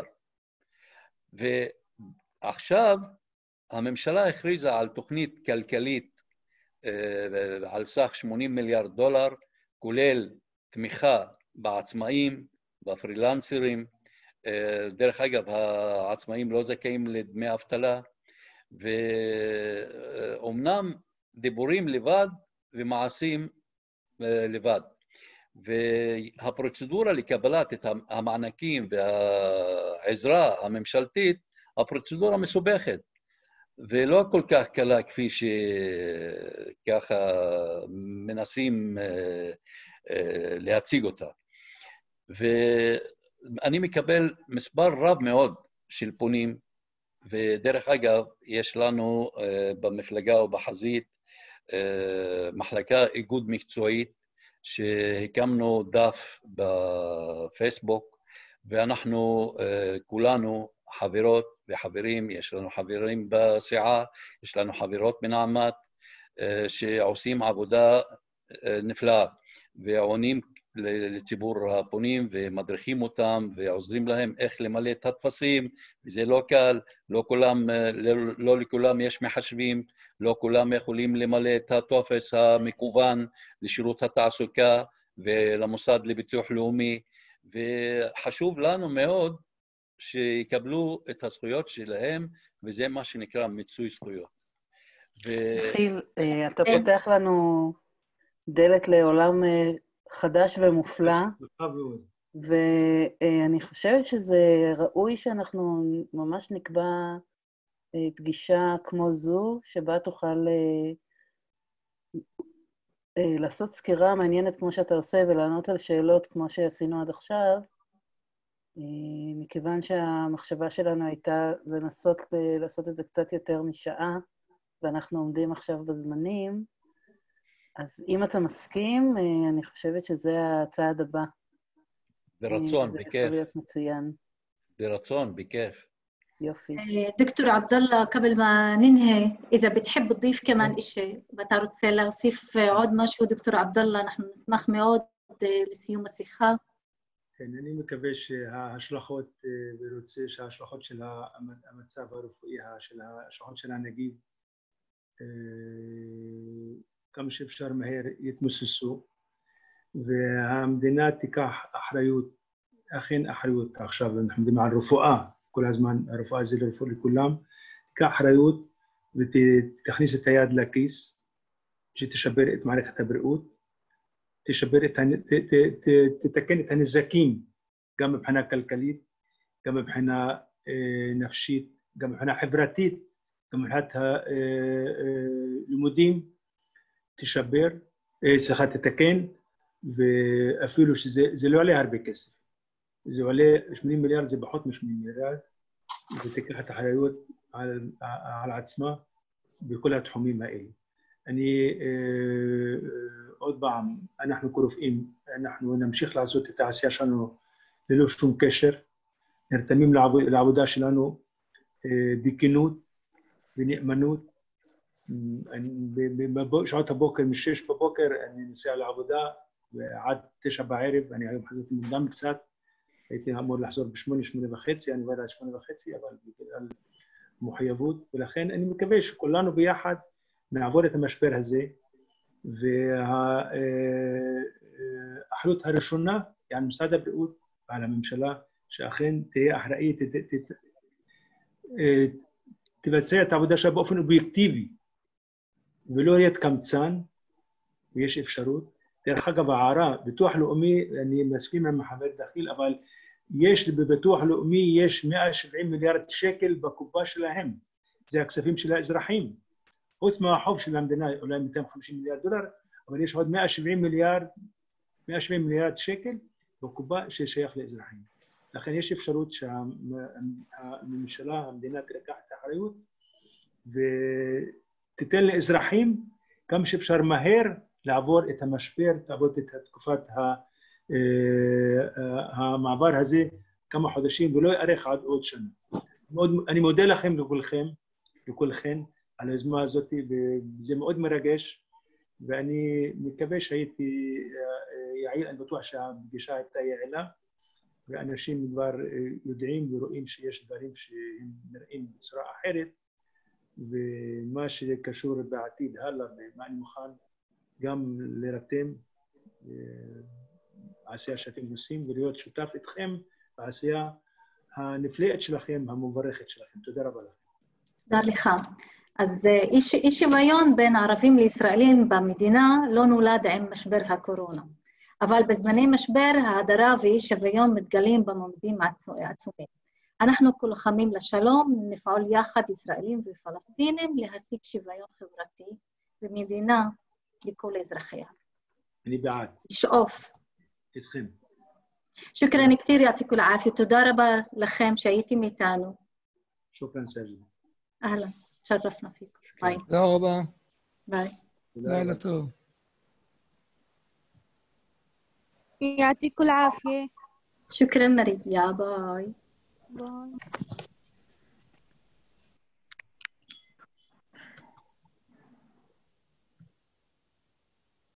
ועכשיו הממשלה הכריזה על תוכנית כלכלית על סך שמונים מיליארד דולר, כולל תמיכה בעצמאים, בפרילנסרים. דרך אגב, העצמאים לא זכאים לדמי אבטלה, ואומנם דיבורים לבד ומעשים לבד. והפרוצדורה לקבלת את המענקים והעזרה הממשלתית הפרוצדורה מסובכת, ולא כל כך קלה כפי שככה מנסים להציג אותה. ואני מקבל מספר רב מאוד של פונים, ודרך אגב, יש לנו במפלגה או בחזית מחלקה איגוד מקצועית, שהקמנו דף בפייסבוק, ואנחנו כולנו חברות וחברים, יש לנו חברים בסיעה, יש לנו חברות בנעמת, שעושים עבודה נפלאה, ועונים לציבור הפונים ומדריכים אותם ועוזרים להם איך למלא את הטפסים, וזה לא קל, לא כולם, לא, לא לכולם יש מחשבים, לא כולם יכולים למלא את הטופס המקוון לשירות התעסוקה ולמוסד לביטוח לאומי, וחשוב לנו מאוד שיקבלו את הזכויות שלהם, וזה מה שנקרא מיצוי זכויות. חיל, אתה פותח לנו דלת לעולם חדש ומופלא, ואני חושבת שזה ראוי שאנחנו ממש נקבע פגישה כמו זו, שבה תוכל לעשות סקירה מעניינת כמו שאתה עושה, ולענות על שאלות כמו שעשינו עד עכשיו, מכיוון שהמחשבה שלנו הייתה לנסות לעשות את זה קצת יותר משעה, ואנחנו עומדים עכשיו בזמנים, אז אם אתה מסכים, אני חושבת שזה הצעד הבא. ברצון, בכיף. זה יכול להיות מצוין. ברצון, בכיף. يوفي. دكتور عبد الله قبل ما ننهي إذا بتحب تضيف كمان إشي بتعرض سلا وصيف عود مشو دكتور عبد الله نحن نسمح מאוד לסיום השיחה. כן, אני מקווה שההשלכות ורוצה שההשלכות של המצב הרפואי, של ההשלכות של הנגיף, כמה שאפשר מהר יתמוססו, והמדינה תיקח אחריות, אכן אחריות. עכשיו אנחנו מדברים על רפואה, כל הזמן הרפואה זה לרפואה לכולם, תיקח אחריות ותכניס את היד לכיס, שתשבר את מערכת הבריאות, תשבר את, ת, ת, ת, תתקן את הנזקים, גם מבחינה כלכלית, גם מבחינה אה, נפשית, גם מבחינה חברתית, גם מבחינת הלימודים, תשבר, אה, סליחה, תתקן, ואפילו שזה לא עולה הרבה כסף. זה עולה שמונים מיליארד, זה פחות מ-שמונים מיליארד, ותיקח את האחריות על, על עצמה בכל התחומים האלה. אני אה, עוד פעם, אנחנו כרופאים, אנחנו נמשיך לעשות את העשייה שלנו ללא שום קשר, נרתמים לעבוד, לעבודה שלנו אה, בכנות, בנאמנות. בשעות הבוקר, משש בבוקר, אני נוסע לעבודה, ועד תשע בערב, אני היום חזרתי מוקדם קצת, הייתי אמור לחזור בשמונה, שמונה וחצי, אני עובד עד שמונה וחצי, אבל בגלל מחויבות, ולכן אני מקווה שכולנו ביחד נעבור את המשבר הזה, והאחריות הראשונה היא על משרד הבריאות ועל הממשלה, שאכן תהיה אחראית, תבצע את העבודה שלה באופן אובייקטיבי, ולא להיות קמצן, ויש אפשרות. דרך אגב, הערה, ביטוח לאומי, אני מסכים עם חבר דחיל, אבל יש בביטוח לאומי, יש מאה ושבעים מיליארד שקל בקופה שלהם. זה הכספים של האזרחים. חוץ מהחוב של המדינה, אולי מאתיים וחמישים מיליארד דולר, אבל יש עוד מאה ושבעים מיליארד, מאה ושבעים מיליארד שקל בקופה ששייך לאזרחים. לכן יש אפשרות שהממשלה, המדינה תלקח את האחריות, ותיתן לאזרחים כמה שאפשר מהר לעבור את המשבר, לעבור את תקופת המעבר הזה כמה חודשים, ולא יארך עד עוד שנה. אני מודה לכם לכולכם, לכולכם, על היוזמה הזאת, וזה מאוד מרגש, ואני מקווה שהייתי יעיל, אני בטוח שהפגישה הייתה יעילה, ואנשים כבר יודעים ורואים שיש דברים שהם נראים בצורה אחרת, ומה שקשור בעתיד הלאה, ומה אני מוכן גם לרתם בעשייה שאתם עושים, ולהיות שותף איתכם בעשייה הנפלאת שלכם, המוברכת שלכם. תודה רבה לכם. תודה לך. אז אי שוויון בין ערבים לישראלים במדינה לא נולד עם משבר הקורונה. אבל בזמני משבר ההדרה ואי שוויון מתגלים בממדים עצומים. אנחנו לוחמים לשלום, נפעל יחד ישראלים ופלסטינים להשיג שוויון חברתי במדינה לכל אזרחיה. אני בעד. לשאוף. איתכם. שוכרן כתיר, יעתיקו לעפיה. תודה רבה לכם שהייתם איתנו. שוכרן סאג'ד. אהלן, תשרפנה פיכם. ביי. תודה רבה. ביי. לילה טוב. يعطيكم العافية. شكرا مريم. يا باي. باي.